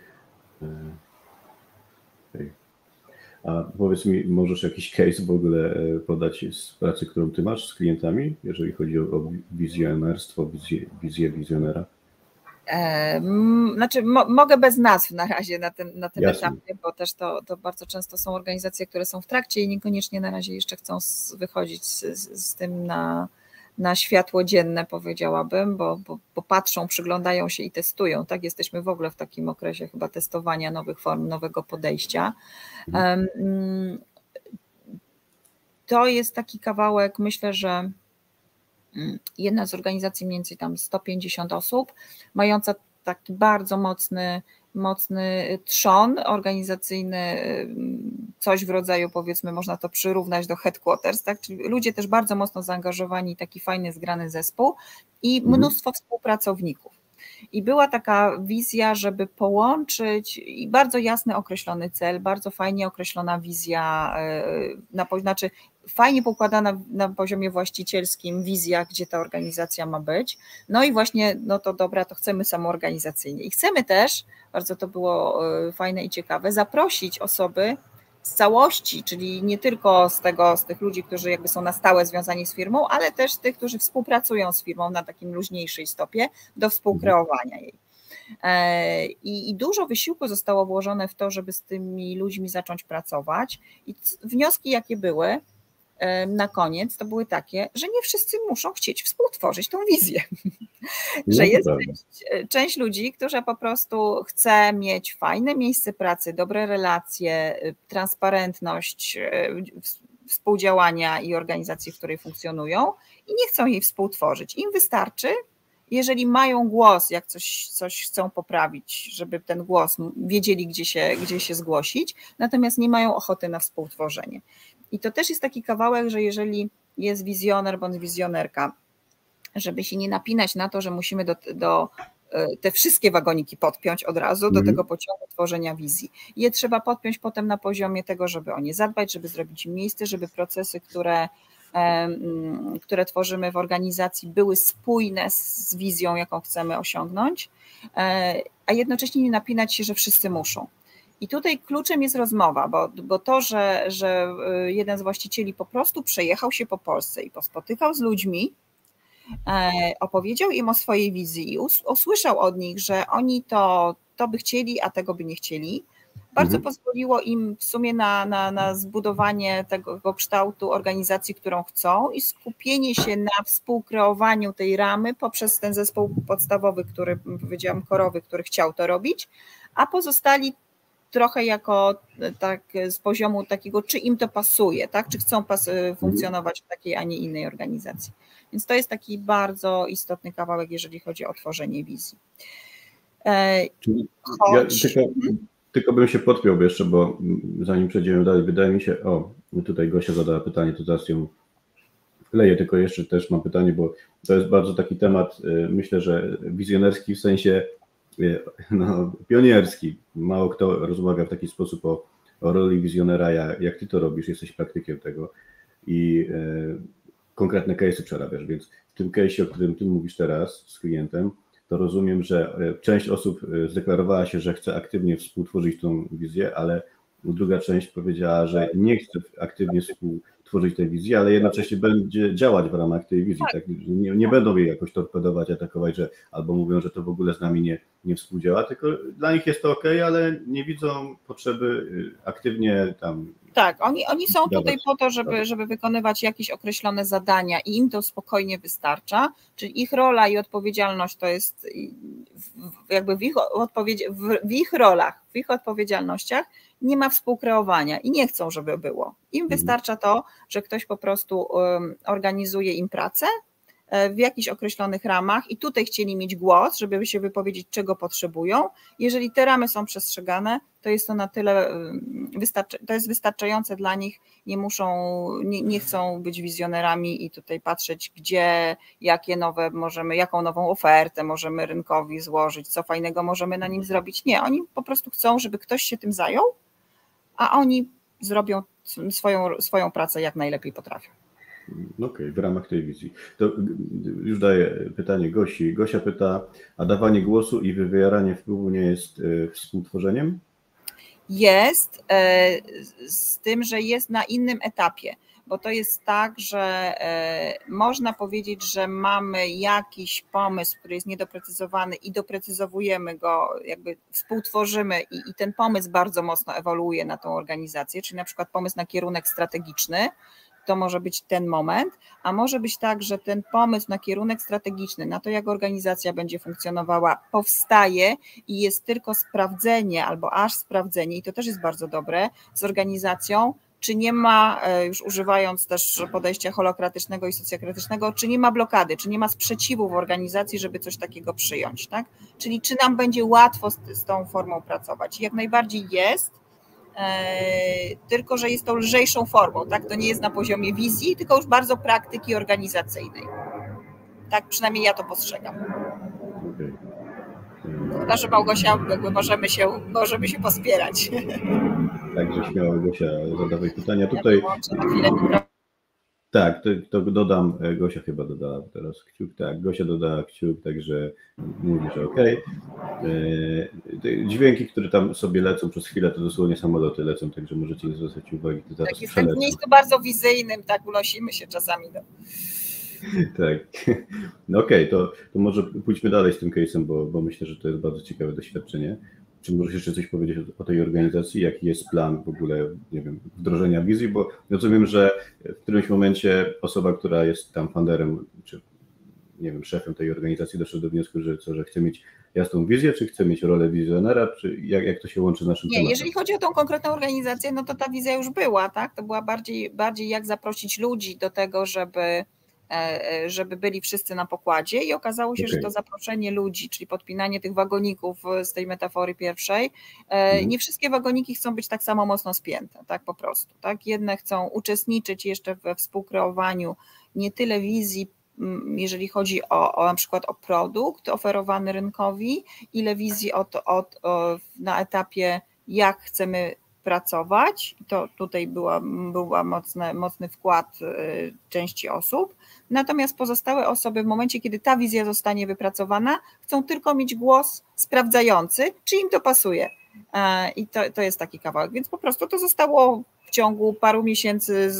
Okay. A powiedz mi, możesz jakiś case w ogóle podać z pracy, którą ty masz z klientami, jeżeli chodzi o, o wizjonerstwo, wizję, wizję wizjonera? E, znaczy mo, mogę bez nazw na razie na tym, na tym Jasne. etapie, bo też to, to bardzo często są organizacje, które są w trakcie i niekoniecznie na razie jeszcze chcą z, wychodzić z, z, z tym na, na światło dzienne, powiedziałabym, bo, bo, bo patrzą, przyglądają się i testują. Tak, jesteśmy w ogóle w takim okresie chyba testowania nowych form, nowego podejścia. Mhm. To jest taki kawałek, myślę, że jedna z organizacji, mniej więcej tam sto pięćdziesiąt osób, mająca taki bardzo mocny, mocny trzon organizacyjny, coś w rodzaju, powiedzmy, można to przyrównać do headquarters, tak? Czyli ludzie też bardzo mocno zaangażowani, taki fajny, zgrany zespół i mnóstwo mhm. współpracowników. I była taka wizja, żeby połączyć i bardzo jasny określony cel, bardzo fajnie określona wizja, na, znaczy fajnie pokładana na poziomie właścicielskim wizja, gdzie ta organizacja ma być. No i właśnie, no to dobra, to chcemy samoorganizacyjnie. I chcemy też, bardzo to było fajne i ciekawe, zaprosić osoby z całości, czyli nie tylko z tego, z tych ludzi, którzy jakby są na stałe związani z firmą, ale też tych, którzy współpracują z firmą na takim luźniejszej stopie do współkreowania jej. I, I dużo wysiłku zostało włożone w to, żeby z tymi ludźmi zacząć pracować. I wnioski, jakie były na koniec, to były takie, że nie wszyscy muszą chcieć współtworzyć tą wizję. No że jest część, część ludzi, która po prostu chce mieć fajne miejsce pracy, dobre relacje, transparentność współdziałania i organizacji, w której funkcjonują i nie chcą jej współtworzyć. Im wystarczy, jeżeli mają głos, jak coś, coś chcą poprawić, żeby ten głos wiedzieli, gdzie się, gdzie się zgłosić, natomiast nie mają ochoty na współtworzenie. I to też jest taki kawałek, że jeżeli jest wizjoner bądź wizjonerka, żeby się nie napinać na to, że musimy do, do te wszystkie wagoniki podpiąć od razu do mm. tego pociągu tworzenia wizji. Je trzeba podpiąć potem na poziomie tego, żeby o nie zadbać, żeby zrobić im miejsce, żeby procesy, które, które tworzymy w organizacji, były spójne z wizją, jaką chcemy osiągnąć, a jednocześnie nie napinać się, że wszyscy muszą. I tutaj kluczem jest rozmowa, bo, bo to, że, że jeden z właścicieli po prostu przejechał się po Polsce i pospotykał z ludźmi, opowiedział im o swojej wizji i usłyszał od nich, że oni to, to by chcieli, a tego by nie chcieli, bardzo mhm. pozwoliło im w sumie na, na, na zbudowanie tego kształtu organizacji, którą chcą i skupienie się na współkreowaniu tej ramy poprzez ten zespół podstawowy, który powiedziałam, korowy, który chciał to robić, a pozostali trochę jako tak z poziomu takiego, czy im to pasuje, tak? Czy chcą pas- funkcjonować w takiej, a nie innej organizacji. Więc to jest taki bardzo istotny kawałek, jeżeli chodzi o tworzenie wizji. Choć... Ja tylko, tylko bym się podpiął jeszcze, bo zanim przejdziemy dalej, wydaje mi się, o, tutaj Gosia zadała pytanie, to zaraz ją wkleję, tylko jeszcze też mam pytanie, bo to jest bardzo taki temat, myślę, że wizjonerski w sensie no, pionierski. Mało kto rozmawia w taki sposób o, o roli wizjonera, jak, jak ty to robisz, jesteś praktykiem tego i e, konkretne case'y przerabiasz, więc w tym case'ie, o którym ty mówisz teraz z klientem, to rozumiem, że część osób zdeklarowała się, że chce aktywnie współtworzyć tą wizję, ale druga część powiedziała, że nie chce aktywnie współtworzyć tej wizji, ale jednocześnie będzie działać w ramach tej wizji. Tak? Nie, nie będą jej jakoś torpedować, atakować, że albo mówią, że to w ogóle z nami nie, nie współdziała, tylko dla nich jest to ok, ale nie widzą potrzeby aktywnie tam. Tak, oni, oni są tutaj po to, żeby, żeby wykonywać jakieś określone zadania i im to spokojnie wystarcza, czyli ich rola i odpowiedzialność to jest jakby w ich, odpowiedzi, w ich rolach, w ich odpowiedzialnościach nie ma współkreowania i nie chcą, żeby było. Im wystarcza to, że ktoś po prostu organizuje im pracę w jakichś określonych ramach i tutaj chcieli mieć głos, żeby się wypowiedzieć, czego potrzebują. Jeżeli te ramy są przestrzegane, to jest to na tyle, to jest wystarczające dla nich, nie muszą, nie, nie chcą być wizjonerami i tutaj patrzeć, gdzie, jakie nowe możemy, jaką nową ofertę możemy rynkowi złożyć, co fajnego możemy na nim zrobić. Nie, oni po prostu chcą, żeby ktoś się tym zajął, a oni zrobią swoją, swoją pracę jak najlepiej potrafią. Okej, okay, w ramach tej wizji. To już daję pytanie Gosi. Gosia pyta, a dawanie głosu i wywieranie wpływu nie jest współtworzeniem? Jest, z tym, że jest na innym etapie, bo to jest tak, że można powiedzieć, że mamy jakiś pomysł, który jest niedoprecyzowany i doprecyzowujemy go, jakby współtworzymy i, i ten pomysł bardzo mocno ewoluuje na tą organizację, czyli na przykład pomysł na kierunek strategiczny, to może być ten moment, a może być tak, że ten pomysł na kierunek strategiczny, na to jak organizacja będzie funkcjonowała, powstaje i jest tylko sprawdzenie albo aż sprawdzenie, i to też jest bardzo dobre, z organizacją, czy nie ma, już używając też podejścia holokratycznego i socjokratycznego, czy nie ma blokady, czy nie ma sprzeciwu w organizacji, żeby coś takiego przyjąć, tak? Czyli czy nam będzie łatwo z, z tą formą pracować. Jak najbardziej jest, tylko że jest to lżejszą formą, tak? To nie jest na poziomie wizji, tylko już bardzo praktyki organizacyjnej. Tak przynajmniej ja to postrzegam. Okay. Chyba, że Małgosia, jakby możemy się, możemy się pospierać. Także śmiało, Gosia, zadawaj pytania. Tutaj... Ja tak, to, to dodam, Gosia chyba dodała teraz kciuk, tak, Gosia dodała kciuk, także mówi, że okej. Okay. Dźwięki, które tam sobie lecą przez chwilę, to dosłownie samoloty lecą, także możecie nie zwracać uwagi. To tak, jestem w miejscu bardzo wizyjnym, tak, unosimy się czasami do... Tak, no okej, okay, to, to może pójdźmy dalej z tym case'em, bo, bo myślę, że to jest bardzo ciekawe doświadczenie. Czy możesz jeszcze coś powiedzieć o, o tej organizacji? Jaki jest plan w ogóle, nie wiem, wdrożenia wizji? Bo rozumiem, że w którymś momencie osoba, która jest tam founderem, czy nie wiem, szefem tej organizacji doszła do wniosku, że co, że chce mieć jasną wizję, czy chce mieć rolę wizjonera, czy jak, jak to się łączy z naszym Nie, tematem? Jeżeli chodzi o tą konkretną organizację, no to ta wizja już była, tak? To była bardziej, bardziej jak zaprosić ludzi do tego, żeby żeby byli wszyscy na pokładzie i okazało się, okay. że to zaproszenie ludzi, czyli podpinanie tych wagoników z tej metafory pierwszej, mm. nie wszystkie wagoniki chcą być tak samo mocno spięte, tak po prostu, tak? Jedne chcą uczestniczyć jeszcze we współkreowaniu nie tyle wizji, jeżeli chodzi o, o na przykład o produkt oferowany rynkowi, ile wizji od, od, o, na etapie jak chcemy pracować, to tutaj była, była mocny, mocny wkład części osób, natomiast pozostałe osoby w momencie, kiedy ta wizja zostanie wypracowana, chcą tylko mieć głos sprawdzający, czy im to pasuje i to, to jest taki kawałek, więc po prostu to zostało w ciągu paru miesięcy,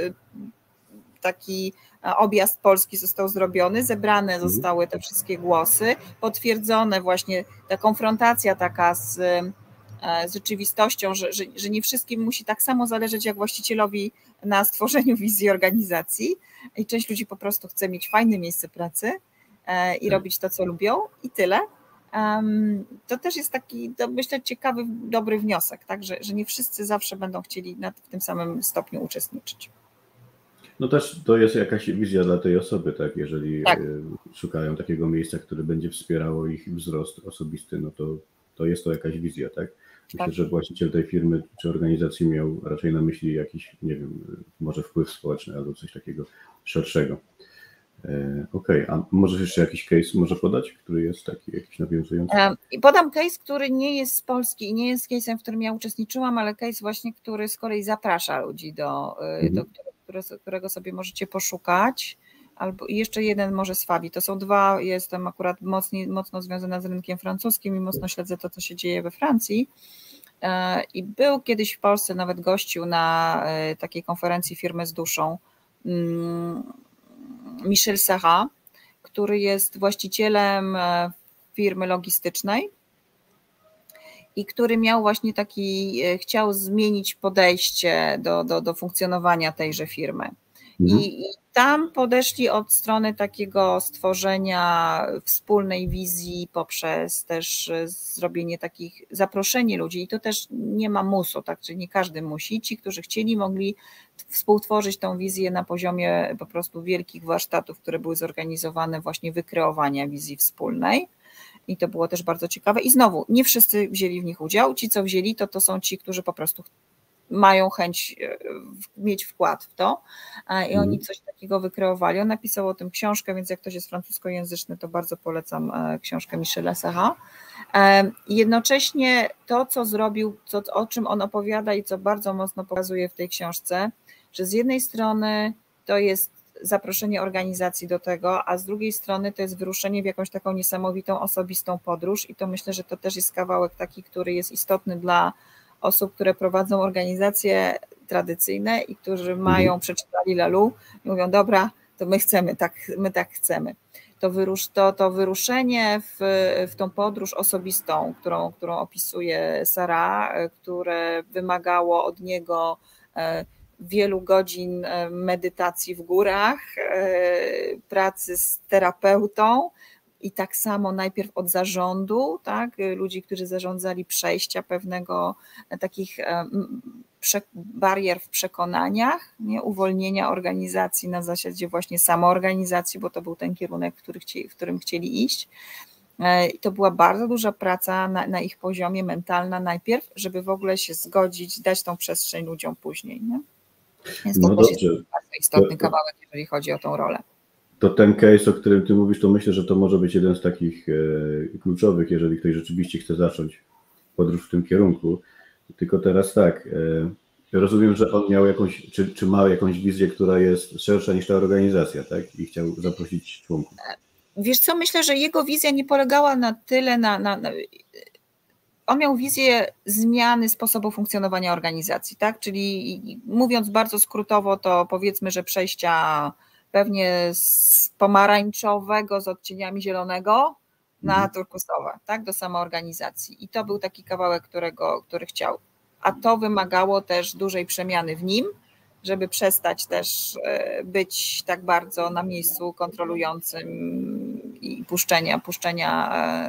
taki objazd Polski został zrobiony, zebrane zostały te wszystkie głosy, potwierdzone właśnie ta konfrontacja taka z z rzeczywistością, że, że, że nie wszystkim musi tak samo zależeć jak właścicielowi na stworzeniu wizji organizacji i część ludzi po prostu chce mieć fajne miejsce pracy i robić to, co lubią i tyle. To też jest taki, to myślę, ciekawy, dobry wniosek, tak? że, że nie wszyscy zawsze będą chcieli w tym samym stopniu uczestniczyć. No też to jest jakaś wizja dla tej osoby, tak? Jeżeli tak. szukają takiego miejsca, które będzie wspierało ich wzrost osobisty, no to, to jest to jakaś wizja, tak? Myślę, tak. że właściciel tej firmy czy organizacji miał raczej na myśli jakiś, nie wiem, może wpływ społeczny albo coś takiego szerszego. Okej, okay. A możesz jeszcze jakiś case może podać, który jest taki jakiś nawiązujący? Podam case, który nie jest z Polski i nie jest case'em, w którym ja uczestniczyłam, ale case właśnie, który z kolei zaprasza ludzi, do, mhm. do którego sobie możecie poszukać. Albo jeszcze jeden może z Fabii. To są dwa, jestem akurat mocno, mocno związana z rynkiem francuskim i mocno śledzę to, co się dzieje we Francji. I był kiedyś w Polsce nawet gościu na takiej konferencji Firmy z duszą Michel Serra, który jest właścicielem firmy logistycznej i który miał właśnie taki, chciał zmienić podejście do, do, do funkcjonowania tejże firmy. I, I tam podeszli od strony takiego stworzenia wspólnej wizji poprzez też zrobienie takich, zaproszenie ludzi i to też nie ma musu, tak, czyli nie każdy musi. Ci, którzy chcieli, mogli współtworzyć tą wizję na poziomie po prostu wielkich warsztatów, które były zorganizowane właśnie wykreowania wizji wspólnej. I to było też bardzo ciekawe. I znowu, nie wszyscy wzięli w nich udział. Ci, co wzięli, to to są ci, którzy po prostu mają chęć mieć wkład w to i oni coś takiego wykreowali. On napisał o tym książkę, więc jak ktoś jest francuskojęzyczny, to bardzo polecam książkę Michela Serra. Jednocześnie to, co zrobił, co, o czym on opowiada i co bardzo mocno pokazuje w tej książce, że z jednej strony to jest zaproszenie organizacji do tego, a z drugiej strony to jest wyruszenie w jakąś taką niesamowitą, osobistą podróż i to myślę, że to też jest kawałek taki, który jest istotny dla osób, które prowadzą organizacje tradycyjne i którzy mają, przeczytali Lalu i mówią, dobra, to my chcemy, tak, my tak chcemy. To, wyrusz, to, to wyruszenie w, w tą podróż osobistą, którą, którą opisuje Sara, które wymagało od niego wielu godzin medytacji w górach, pracy z terapeutą, i tak samo najpierw od zarządu, tak, ludzi, którzy zarządzali przejścia pewnego takich barier w przekonaniach, nie, uwolnienia organizacji na zasadzie właśnie samoorganizacji, bo to był ten kierunek, w, który chcieli, w którym chcieli iść. I to była bardzo duża praca na, na ich poziomie mentalna najpierw, żeby w ogóle się zgodzić, dać tą przestrzeń ludziom później. Nie? Więc to no też dobrze. Jest bardzo istotny to, to... kawałek, jeżeli chodzi o tą rolę. To ten case, o którym ty mówisz, to myślę, że to może być jeden z takich e, kluczowych, jeżeli ktoś rzeczywiście chce zacząć podróż w tym kierunku. Tylko teraz tak, e, rozumiem, że on miał jakąś, czy, czy ma jakąś wizję, która jest szersza niż ta organizacja, tak? I chciał zaprosić członków. Wiesz co, myślę, że jego wizja nie polegała na tyle na... na, na... On miał wizję zmiany sposobu funkcjonowania organizacji, tak? Czyli mówiąc bardzo skrótowo, to powiedzmy, że przejścia pewnie z pomarańczowego z odcieniami zielonego na turkusowe, tak, do samoorganizacji. I to był taki kawałek, którego, który chciał. A to wymagało też dużej przemiany w nim, żeby przestać też być tak bardzo na miejscu kontrolującym i puszczenia, puszczenia,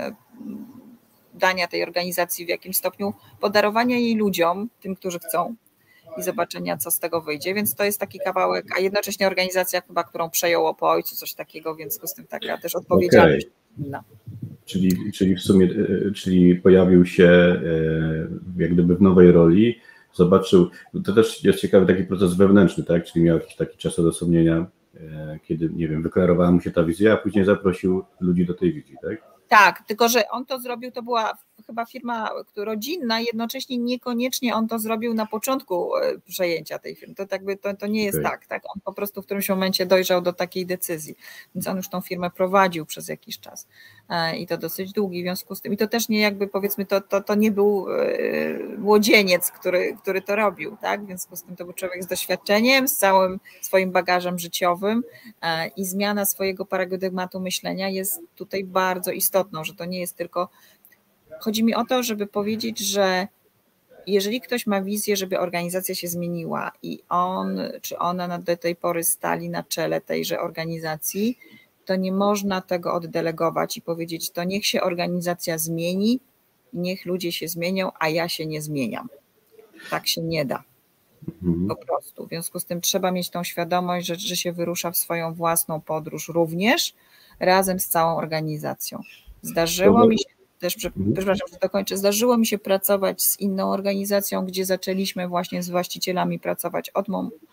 dania tej organizacji w jakimś stopniu, podarowania jej ludziom, tym, którzy chcą, i zobaczenia, co z tego wyjdzie, więc to jest taki kawałek, a jednocześnie organizacja chyba, którą przejęło po ojcu, coś takiego, więc w związku z tym taka też odpowiedzialność inna. Okay. Czyli, czyli w sumie, czyli pojawił się jak gdyby w nowej roli, zobaczył, to też jest ciekawy taki proces wewnętrzny, tak, czyli miał jakiś taki czas odosobnienia, kiedy, nie wiem, wyklarowała mu się ta wizja, a później zaprosił ludzi do tej wizji, tak? Tak, tylko że on to zrobił, to była chyba firma rodzinna, jednocześnie niekoniecznie on to zrobił na początku przejęcia tej firmy. To, jakby, to, to nie jest okay. tak, tak. On po prostu w którymś momencie dojrzał do takiej decyzji, więc on już tą firmę prowadził przez jakiś czas i to dosyć długi w związku z tym. I to też nie jakby powiedzmy, to, to, to nie był młodzieniec, który, który to robił, tak? W związku z tym to był człowiek z doświadczeniem, z całym swoim bagażem życiowym i zmiana swojego paradygmatu myślenia jest tutaj bardzo istotną, że to nie jest tylko... Chodzi mi o to, żeby powiedzieć, że jeżeli ktoś ma wizję, żeby organizacja się zmieniła i on czy ona do tej pory stali na czele tejże organizacji, to nie można tego oddelegować i powiedzieć, to niech się organizacja zmieni, niech ludzie się zmienią, a ja się nie zmieniam. Tak się nie da. Po prostu. W związku z tym trzeba mieć tą świadomość, że, że się wyrusza w swoją własną podróż również razem z całą organizacją. Zdarzyło mi się też, przepraszam, że dokończę, zdarzyło mi się pracować z inną organizacją, gdzie zaczęliśmy właśnie z właścicielami pracować od,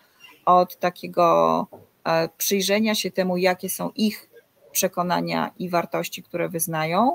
od takiego przyjrzenia się temu, jakie są ich przekonania i wartości, które wyznają.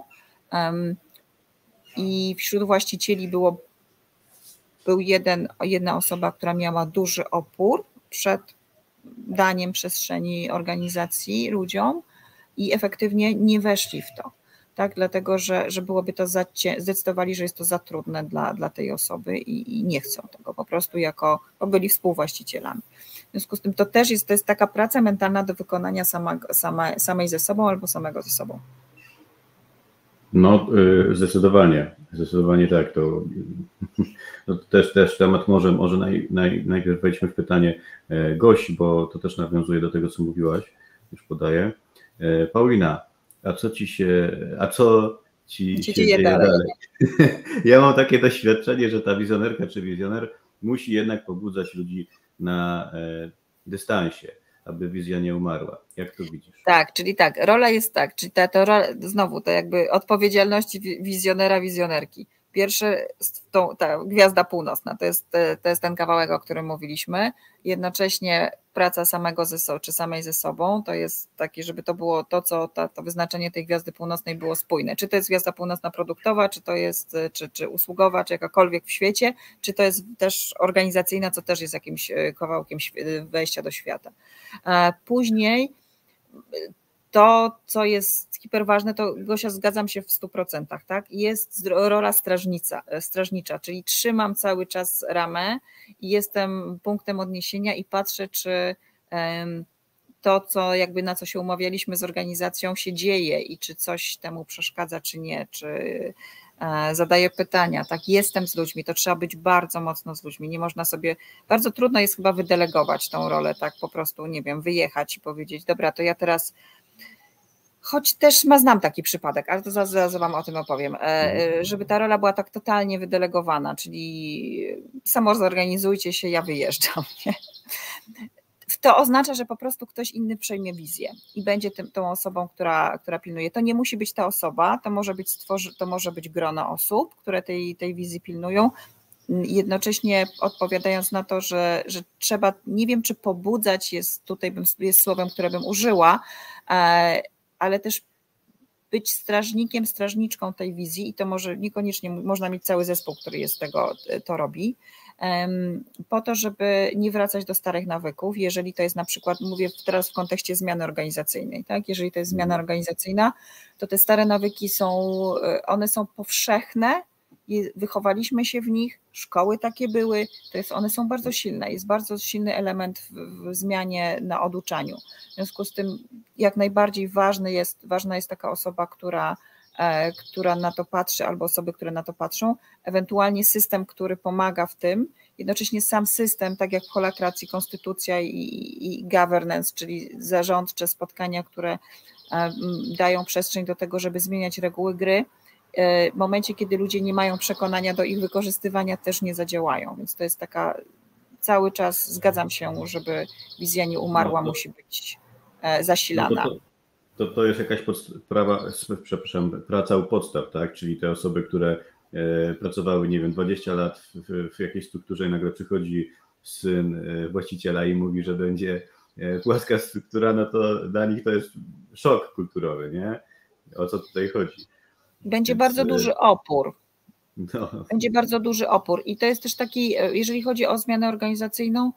I wśród właścicieli było, był jeden, jedna osoba, która miała duży opór przed daniem przestrzeni organizacji ludziom i efektywnie nie weszli w to. Tak, dlatego, że, że byłoby to za, zdecydowali, że jest to za trudne dla, dla tej osoby i, i nie chcą tego po prostu jako, bo byli współwłaścicielami. W związku z tym to też jest, to jest taka praca mentalna do wykonania sama, sama, samej ze sobą albo samego ze sobą. No zdecydowanie, zdecydowanie tak. To, to też, też temat może, może naj, naj, najpierw wejdźmy w pytanie Gosi, bo to też nawiązuje do tego, co mówiłaś, już podaję. Paulina, a co ci się, a co ci się dzieje dalej? dalej? Ja mam takie doświadczenie, że ta wizjonerka czy wizjoner musi jednak pobudzać ludzi na dystansie, aby wizja nie umarła. Jak to widzisz? Tak, czyli tak, rola jest tak, czyli ta, to rola, znowu to jakby odpowiedzialności wizjonera, wizjonerki. Pierwszy, tą, ta gwiazda północna, to jest, to jest ten kawałek, o którym mówiliśmy. Jednocześnie praca samego ze sobą, czy samej ze sobą, to jest takie, żeby to było to, co ta, to wyznaczenie tej gwiazdy północnej było spójne. Czy to jest gwiazda północna produktowa, czy to jest czy, czy usługowa, czy jakakolwiek w świecie, czy to jest też organizacyjna, co też jest jakimś kawałkiem wejścia do świata. Później to, co jest hiperważne, to Gosia, zgadzam się w stu procentach, tak? Jest rola strażnica, strażnicza, czyli trzymam cały czas ramę i jestem punktem odniesienia i patrzę, czy to, co jakby na co się umawialiśmy z organizacją, się dzieje i czy coś temu przeszkadza, czy nie, czy zadaję pytania, tak, jestem z ludźmi, to trzeba być bardzo mocno z ludźmi, nie można sobie, bardzo trudno jest chyba wydelegować tą rolę, tak po prostu, nie wiem, wyjechać i powiedzieć, dobra, to ja teraz, choć też ma, znam taki przypadek, ale to zaraz, zaraz wam o tym opowiem, żeby ta rola była tak totalnie wydelegowana, czyli samo zorganizujcie się, ja wyjeżdżam, nie? To oznacza, że po prostu ktoś inny przejmie wizję i będzie tym, tą osobą, która, która pilnuje. To nie musi być ta osoba, to może być, stworzy, to może być grono osób, które tej, tej wizji pilnują. Jednocześnie odpowiadając na to, że, że trzeba, nie wiem, czy pobudzać jest tutaj bym, jest słowem, które bym użyła, ale też być strażnikiem, strażniczką tej wizji i to może niekoniecznie można mieć cały zespół, który jest tego, to robi, po to, żeby nie wracać do starych nawyków, jeżeli to jest na przykład, mówię teraz w kontekście zmiany organizacyjnej, tak? Jeżeli to jest zmiana organizacyjna, to te stare nawyki są, one są powszechne, wychowaliśmy się w nich, szkoły takie były, to jest, one są bardzo silne, jest bardzo silny element w, w zmianie na oduczaniu. W związku z tym jak najbardziej ważny jest, ważna jest taka osoba, która, e, która na to patrzy, albo osoby, które na to patrzą, ewentualnie system, który pomaga w tym, jednocześnie sam system, tak jak w holacracji, konstytucja i, i governance, czyli zarządcze spotkania, które e, dają przestrzeń do tego, żeby zmieniać reguły gry, w momencie, kiedy ludzie nie mają przekonania do ich wykorzystywania, też nie zadziałają, więc to jest taka, cały czas zgadzam się, żeby wizja nie umarła, no to, musi być zasilana. No to, to, to jest jakaś prawa, przepraszam, praca u podstaw, tak? Czyli te osoby, które pracowały, nie wiem, dwadzieścia lat w, w jakiejś strukturze i nagle przychodzi syn właściciela i mówi, że będzie płaska struktura, no to dla nich to jest szok kulturowy, nie? O co tutaj chodzi? Będzie Więc, bardzo duży opór. No. Będzie bardzo duży opór i to jest też taki, jeżeli chodzi o zmianę organizacyjną,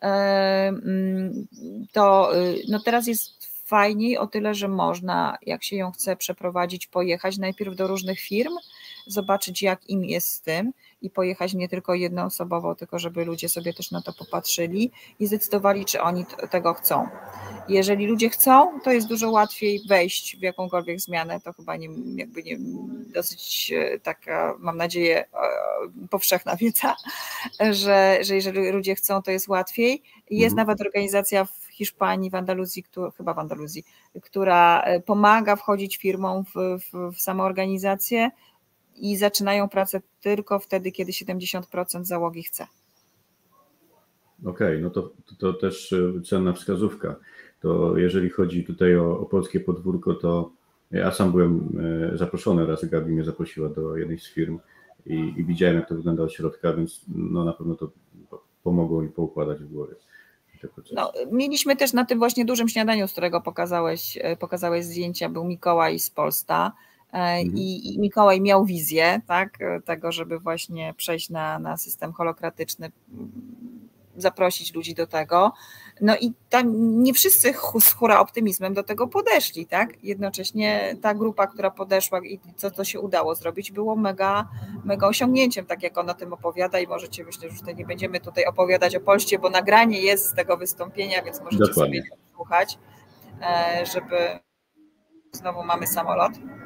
to no teraz jest fajniej o tyle, że można, jak się ją chce przeprowadzić, pojechać najpierw do różnych firm, zobaczyć jak im jest z tym i pojechać nie tylko jednoosobowo, tylko żeby ludzie sobie też na to popatrzyli i zdecydowali, czy oni tego chcą. Jeżeli ludzie chcą, to jest dużo łatwiej wejść w jakąkolwiek zmianę, to chyba nie, jakby nie, dosyć taka, mam nadzieję, powszechna wiedza, że, że jeżeli ludzie chcą, to jest łatwiej. Jest mhm. nawet organizacja w Hiszpanii, w Andaluzji, która, chyba w Andaluzji, która pomaga wchodzić firmom w, w, w samoorganizację i zaczynają pracę tylko wtedy, kiedy siedemdziesiąt procent załogi chce. Okej, okay, no to, to, to też cenna wskazówka. To jeżeli chodzi tutaj o, o polskie podwórko, to ja sam byłem zaproszony, raz Gabi mnie zaprosiła do jednej z firm i, i widziałem, jak to wygląda od środka, więc no na pewno to pomogło mi poukładać w głowie. No, mieliśmy też na tym właśnie dużym śniadaniu, z którego pokazałeś, pokazałeś zdjęcia, był Mikołaj z Polska mhm. i, i Mikołaj miał wizję, tak, tego, żeby właśnie przejść na, na system holokratyczny, zaprosić ludzi do tego. No i tam nie wszyscy z hura optymizmem do tego podeszli, tak? Jednocześnie ta grupa, która podeszła i co to się udało zrobić, było mega, mega osiągnięciem, tak jak on o tym opowiada i możecie, myślę, że tutaj nie będziemy tutaj opowiadać o Polsce, bo nagranie jest z tego wystąpienia, więc możecie Dokładnie. sobie słuchać, żeby znowu mamy samolot.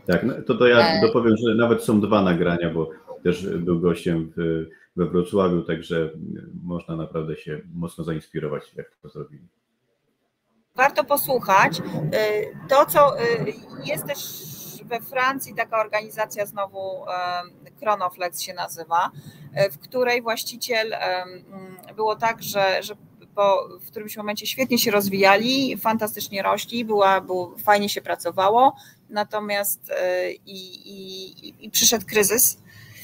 Tak, no to, to ja dopowiem, że nawet są dwa nagrania, bo też był gościem w, we Wrocławiu, także można naprawdę się mocno zainspirować, jak to zrobili. Warto posłuchać. To, co jest też we Francji, taka organizacja znowu Chronoflex się nazywa, w której właściciel było tak, że, że bo w którymś momencie świetnie się rozwijali, fantastycznie rośli, była, było, fajnie się pracowało, natomiast i, i, i przyszedł kryzys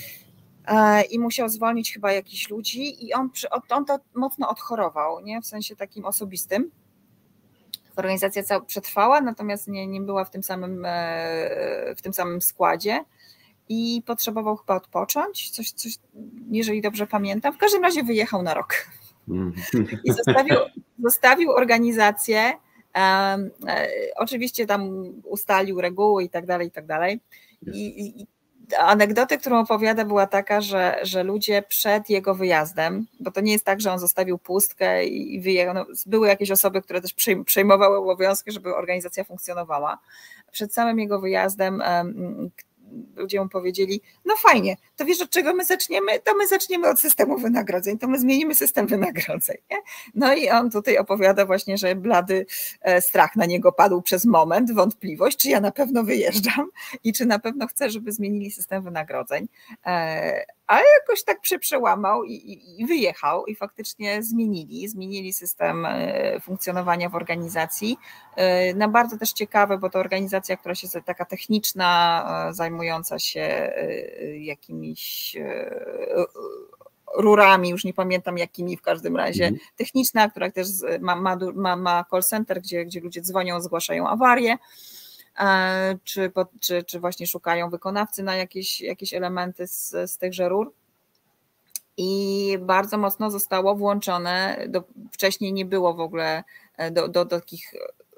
i musiał zwolnić chyba jakichś ludzi i on, on to mocno odchorował, nie? W sensie takim osobistym. Organizacja cała przetrwała, natomiast nie, nie była w tym samym, w tym samym składzie i potrzebował chyba odpocząć, coś, coś, jeżeli dobrze pamiętam. W każdym razie wyjechał na rok i zostawił, zostawił organizację. Um, e, oczywiście tam ustalił reguły i tak dalej, i tak dalej. I, i anegdota, którą opowiada, była taka, że, że ludzie przed jego wyjazdem, bo to nie jest tak, że on zostawił pustkę i wyjechał, no, były jakieś osoby, które też przejmowały obowiązki, żeby organizacja funkcjonowała. Przed samym jego wyjazdem um, ludzie mu powiedzieli, no fajnie, to wiesz, od czego my zaczniemy? To my zaczniemy od systemu wynagrodzeń, to my zmienimy system wynagrodzeń. Nie? No i on tutaj opowiada właśnie, że blady strach na niego padł przez moment, wątpliwość, czy ja na pewno wyjeżdżam i czy na pewno chcę, żeby zmienili system wynagrodzeń. Ale jakoś tak się przełamał i, i, i wyjechał i faktycznie zmienili, zmienili system funkcjonowania w organizacji na bardzo też ciekawe, bo to organizacja, która się taka techniczna, zajmująca się jakimiś rurami, już nie pamiętam jakimi, w każdym razie mm. techniczna, która też ma, ma, ma call center, gdzie, gdzie ludzie dzwonią, zgłaszają awarie, czy, czy, czy właśnie szukają wykonawcy na jakieś, jakieś elementy z, z tychże rur. I bardzo mocno zostało włączone, do, wcześniej nie było w ogóle do, do, do takich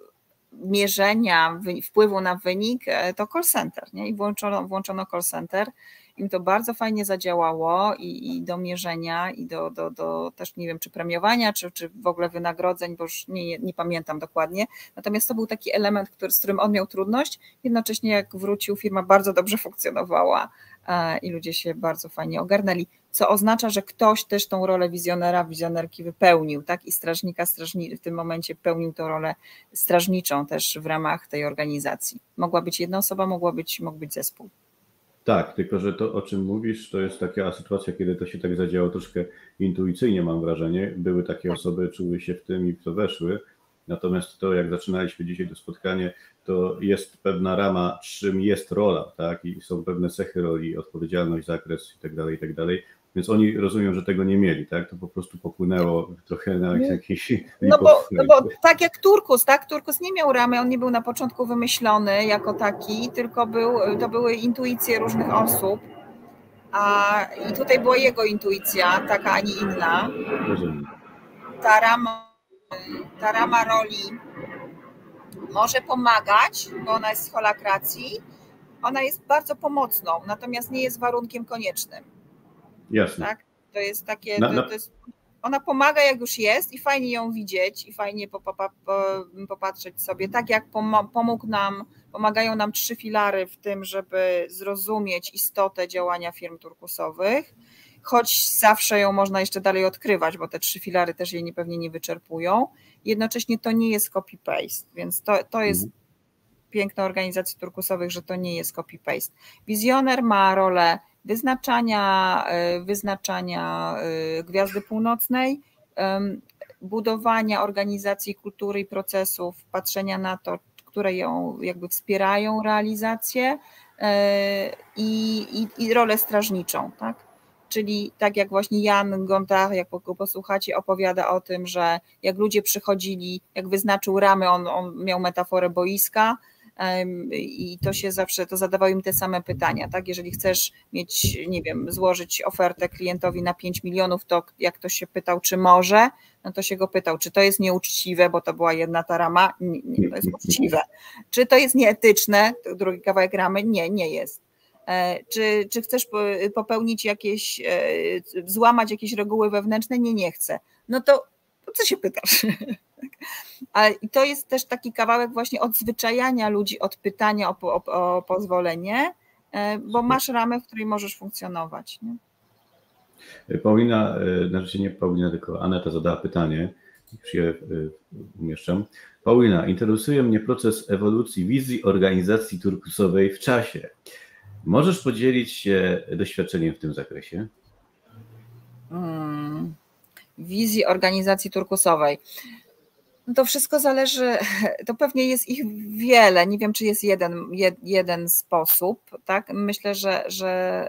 mierzenia wpływu na wynik, to call center, nie? I włączono, włączono call center. Im to bardzo fajnie zadziałało i, i do mierzenia, i do, do, do też nie wiem, czy premiowania, czy, czy w ogóle wynagrodzeń, bo już nie, nie pamiętam dokładnie. Natomiast to był taki element, który, z którym on miał trudność. Jednocześnie jak wrócił, firma bardzo dobrze funkcjonowała i ludzie się bardzo fajnie ogarnęli, co oznacza, że ktoś też tą rolę wizjonera, wizjonerki wypełnił, tak? I strażnika strażni, w tym momencie pełnił tę rolę strażniczą też w ramach tej organizacji. Mogła być jedna osoba, mogła być, mógł być zespół. Tak, tylko że to, o czym mówisz, to jest taka sytuacja, kiedy to się tak zadziało troszkę intuicyjnie, mam wrażenie. Były takie osoby, czuły się w tym i w to weszły. Natomiast to, jak zaczynaliśmy dzisiaj to spotkanie, to jest pewna rama, czym jest rola, tak? I są pewne cechy roli, odpowiedzialność, zakres i tak dalej, i tak dalej. Więc oni rozumieją, że tego nie mieli, tak? To po prostu popłynęło trochę na jakiś... No bo, no bo tak jak Turkus, tak? Turkus nie miał ramy, on nie był na początku wymyślony jako taki, tylko był, to były intuicje różnych osób. A, i tutaj była jego intuicja, taka, a nie inna. Rozumiem. Ta rama, ta rama roli może pomagać, bo ona jest z holakracji, ona jest bardzo pomocną, natomiast nie jest warunkiem koniecznym. Jasne. Tak? To jest takie, na, to, na... to jest, ona pomaga jak już jest i fajnie ją widzieć i fajnie popatrzeć sobie, tak jak pomógł nam, pomagają nam trzy filary w tym, żeby zrozumieć istotę działania firm turkusowych, choć zawsze ją można jeszcze dalej odkrywać, bo te trzy filary też jej pewnie nie wyczerpują. Jednocześnie to nie jest copy-paste, więc to, to jest mhm. piękno organizacji turkusowych, że to nie jest copy-paste. Wizjoner ma rolę wyznaczania, wyznaczania Gwiazdy Północnej, budowania organizacji kultury i procesów, patrzenia na to, które ją jakby wspierają realizację i, i, i rolę strażniczą, tak? Czyli tak jak właśnie Jan Gontard, jak go posłuchacie, opowiada o tym, że jak ludzie przychodzili, jak wyznaczył ramy, on, on miał metaforę boiska, i to się zawsze, to zadawał im te same pytania, tak? Jeżeli chcesz mieć, nie wiem, złożyć ofertę klientowi na pięć milionów, to jak ktoś się pytał, czy może, no to się go pytał, czy to jest nieuczciwe, bo to była jedna ta rama, nie, nie, to jest uczciwe. Czy to jest nieetyczne, drugi kawałek ramy, nie, nie jest. Czy, czy chcesz popełnić jakieś, złamać jakieś reguły wewnętrzne, nie, nie chcę. No to co się pytasz? Ale i to jest też taki kawałek właśnie odzwyczajania ludzi od pytania o, o, o pozwolenie, bo masz ramę, w której możesz funkcjonować. Nie? Paulina, znaczy nie Paulina, tylko Aneta zadała pytanie, już je umieszczam. Paulina, interesuje mnie proces ewolucji wizji organizacji turkusowej w czasie. Możesz podzielić się doświadczeniem w tym zakresie? Hmm. Wizji organizacji turkusowej. No to wszystko zależy, to pewnie jest ich wiele, nie wiem, czy jest jeden, jed, jeden sposób, tak? Myślę, że, że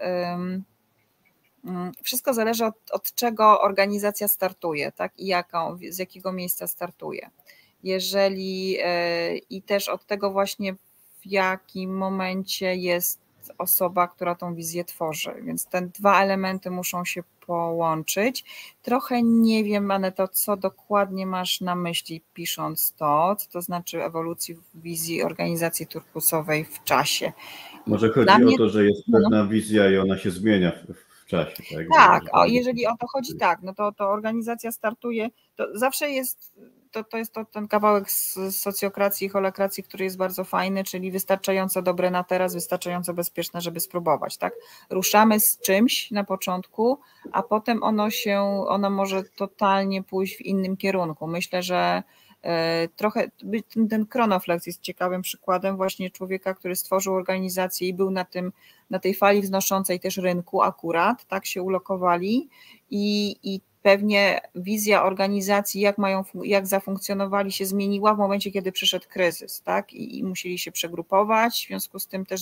um, wszystko zależy od, od czego organizacja startuje, tak? I jaką, z jakiego miejsca startuje. Jeżeli yy, i też od tego właśnie, w jakim momencie jest osoba, która tą wizję tworzy, więc te dwa elementy muszą się połączyć. Trochę nie wiem, Aneto, co dokładnie masz na myśli, pisząc to, co to znaczy ewolucji wizji organizacji turkusowej w czasie. Może chodzi Dla o mnie... to, że jest pewna wizja i ona się zmienia w, w czasie. Tak, tak o, jeżeli o to chodzi, tak, no to, to organizacja startuje, to zawsze jest To, to jest to, ten kawałek z socjokracji i holokracji, który jest bardzo fajny, czyli wystarczająco dobre na teraz, wystarczająco bezpieczne, żeby spróbować. Tak? Ruszamy z czymś na początku, a potem ono się, ono może totalnie pójść w innym kierunku. Myślę, że trochę ten, ten Chronoflex jest ciekawym przykładem właśnie człowieka, który stworzył organizację i był na tym, na tej fali wznoszącej też rynku akurat, tak się ulokowali i, i pewnie wizja organizacji, jak mają, jak zafunkcjonowali, się zmieniła w momencie, kiedy przyszedł kryzys, tak? I, i musieli się przegrupować, w związku z tym też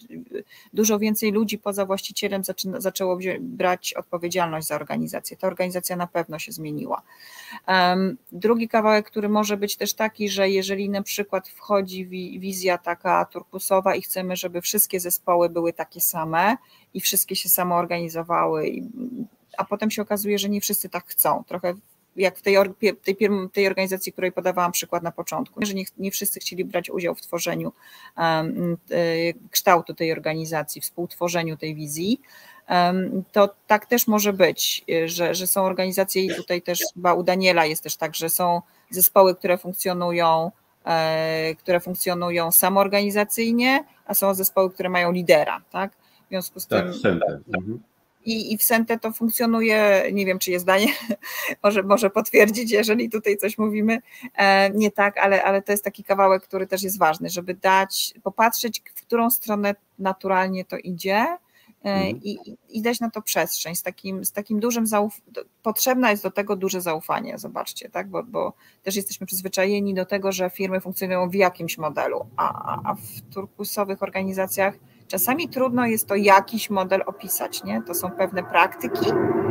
dużo więcej ludzi poza właścicielem zaczyna, zaczęło brać odpowiedzialność za organizację. Ta organizacja na pewno się zmieniła. Um, drugi kawałek, który może być też taki, że jeżeli na przykład wchodzi wizja taka turkusowa i chcemy, żeby wszystkie zespoły były takie same i wszystkie się samoorganizowały, i a potem się okazuje, że nie wszyscy tak chcą. Trochę jak w tej, tej, tej organizacji, której podawałam przykład na początku, że nie, nie wszyscy chcieli brać udział w tworzeniu um, kształtu tej organizacji, współtworzeniu tej wizji, um, to tak też może być, że, że są organizacje i tutaj też chyba u Daniela jest też tak, że są zespoły, które funkcjonują, e, które funkcjonują samoorganizacyjnie, a są zespoły, które mają lidera, tak? W związku z tak, tym... center. Mhm. I, I w Sente to funkcjonuje, nie wiem, czy jest zdanie, może, może potwierdzić, jeżeli tutaj coś mówimy, e, nie tak, ale, ale to jest taki kawałek, który też jest ważny, żeby dać, popatrzeć, w którą stronę naturalnie to idzie e, mhm. i, i dać na to przestrzeń z takim, z takim dużym zaufaniem. Potrzebne jest do tego duże zaufanie, zobaczcie, tak, bo, bo też jesteśmy przyzwyczajeni do tego, że firmy funkcjonują w jakimś modelu, a, a w turkusowych organizacjach czasami trudno jest to jakiś model opisać, nie? To są pewne praktyki,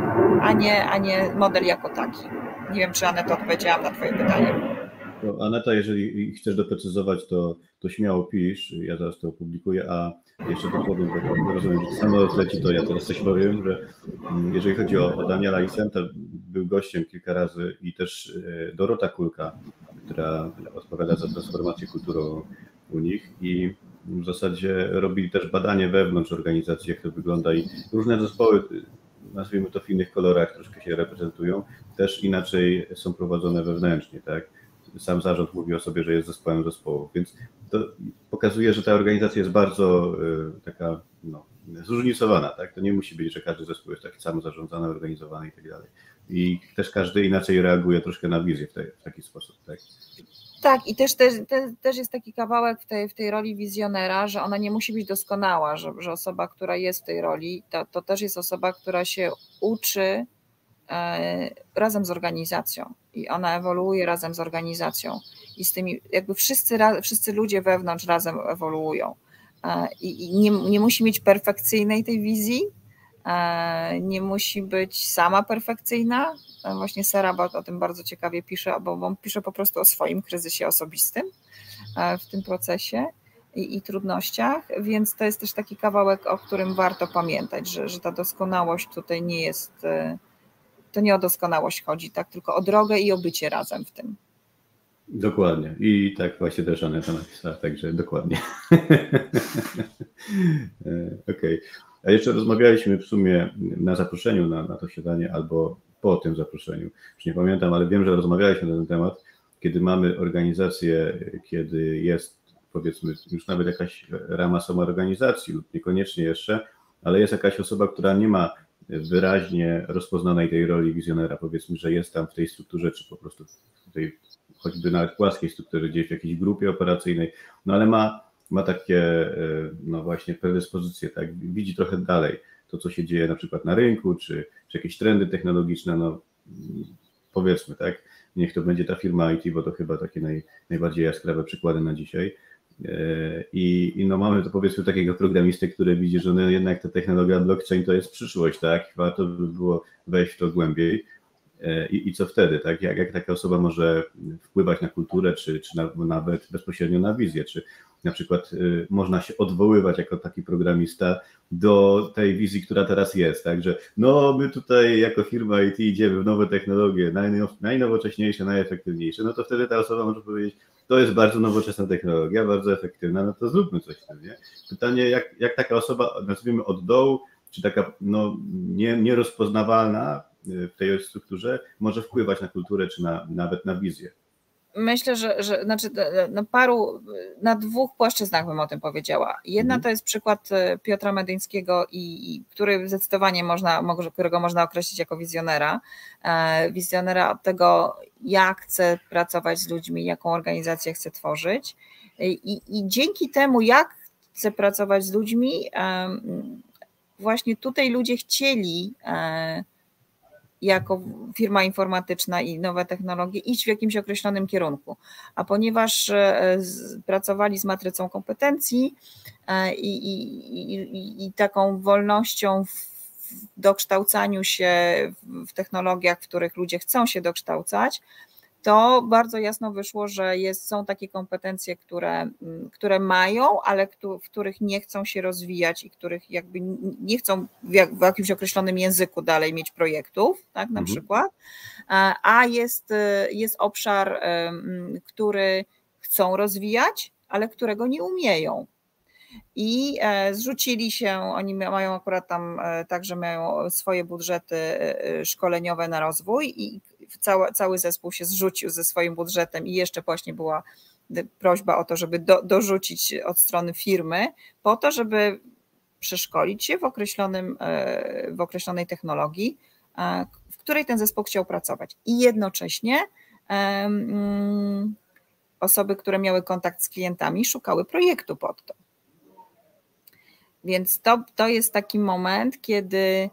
a nie, a nie model jako taki. Nie wiem, czy Aneta odpowiedziałam na twoje pytanie. To Aneta, jeżeli chcesz doprecyzować, to, to śmiało pisz, ja zaraz to opublikuję, a jeszcze to powiem, bo rozumiem, że samo leci, to ja teraz coś powiem, że jeżeli chodzi o, o Daniela i Senta, był gościem kilka razy i też Dorota Kulka, która odpowiada za transformację kulturową u nich i w zasadzie robili też badanie wewnątrz organizacji, jak to wygląda i różne zespoły, nazwijmy to w innych kolorach, troszkę się reprezentują, też inaczej są prowadzone wewnętrznie, tak? Sam zarząd mówi o sobie, że jest zespołem zespołu, więc to pokazuje, że ta organizacja jest bardzo y, taka no, zróżnicowana, tak? To nie musi być, że każdy zespół jest taki sam zarządzany, organizowany i tak dalej. I też każdy inaczej reaguje troszkę na wizję w, tej, w taki sposób, tak? Tak, i też, też, też jest taki kawałek w tej, w tej roli wizjonera, że ona nie musi być doskonała, że, że osoba, która jest w tej roli, to, to też jest osoba, która się uczy e, razem z organizacją i ona ewoluuje razem z organizacją i z tymi, jakby wszyscy, wszyscy ludzie wewnątrz razem ewoluują e, i, i nie, nie musi mieć perfekcyjnej tej wizji, e, nie musi być sama perfekcyjna. Właśnie Sara o tym bardzo ciekawie pisze, bo on pisze po prostu o swoim kryzysie osobistym w tym procesie i, i trudnościach, więc to jest też taki kawałek, o którym warto pamiętać, że, że ta doskonałość tutaj nie jest, to nie o doskonałość chodzi, tak, tylko o drogę i o bycie razem w tym. Dokładnie. I tak właśnie też Aneta napisała, także dokładnie. Okej. Okay. A jeszcze rozmawialiśmy w sumie na zaproszeniu na, na to siadanie albo po tym zaproszeniu, już nie pamiętam, ale wiem, że rozmawialiśmy na ten temat, kiedy mamy organizację, kiedy jest powiedzmy już nawet jakaś rama samoorganizacji lub niekoniecznie jeszcze, ale jest jakaś osoba, która nie ma wyraźnie rozpoznanej tej roli wizjonera, powiedzmy, że jest tam w tej strukturze, czy po prostu w tej choćby nawet płaskiej strukturze, gdzieś w jakiejś grupie operacyjnej, no ale ma, ma takie no właśnie predyspozycje, tak, widzi trochę dalej to, co się dzieje na przykład na rynku, czy, czy jakieś trendy technologiczne, no powiedzmy, tak, niech to będzie ta firma I T, bo to chyba takie naj, najbardziej jaskrawe przykłady na dzisiaj. I, I no mamy to powiedzmy takiego programistę, który widzi, że no jednak ta technologia blockchain to jest przyszłość, tak? Warto by było wejść w to głębiej. I, i co wtedy, tak? Jak, jak taka osoba może wpływać na kulturę, czy, czy na, nawet bezpośrednio na wizję, czy na przykład y, można się odwoływać jako taki programista do tej wizji, która teraz jest, tak? Że no my tutaj jako firma I T idziemy w nowe technologie, najnow, najnowocześniejsze, najefektywniejsze, no to wtedy ta osoba może powiedzieć, to jest bardzo nowoczesna technologia, bardzo efektywna, no to zróbmy coś z tym, nie? Pytanie, jak, jak taka osoba, nazwijmy od dołu, czy taka no, nie, nierozpoznawalna w tej strukturze może wpływać na kulturę, czy na, nawet na wizję? Myślę, że, że znaczy na paru, na dwóch płaszczyznach bym o tym powiedziała. Jedna mhm. to jest przykład Piotra Medyńskiego, i, i który zdecydowanie można, którego można określić jako wizjonera. Wizjonera od tego, jak chce pracować z ludźmi, jaką organizację chce tworzyć. I, i dzięki temu, jak chce pracować z ludźmi, właśnie tutaj ludzie chcieli jako firma informatyczna i nowe technologie iść w jakimś określonym kierunku. A ponieważ pracowali z matrycą kompetencji i, i, i, i taką wolnością w dokształcaniu się w technologiach, w których ludzie chcą się dokształcać, to bardzo jasno wyszło, że jest, są takie kompetencje, które, które mają, ale w których nie chcą się rozwijać i których jakby nie chcą w, jak, w jakimś określonym języku dalej mieć projektów, tak, na mhm. przykład, a jest, jest obszar, który chcą rozwijać, ale którego nie umieją. I zrzucili się, oni mają akurat tam także mają swoje budżety szkoleniowe na rozwój i cały, cały zespół się zrzucił ze swoim budżetem i jeszcze właśnie była prośba o to, żeby do, dorzucić od strony firmy po to, żeby przeszkolić się w, określonym, w określonej technologii, w której ten zespół chciał pracować. I jednocześnie osoby, które miały kontakt z klientami, szukały projektu pod to. Więc to, to jest taki moment, kiedy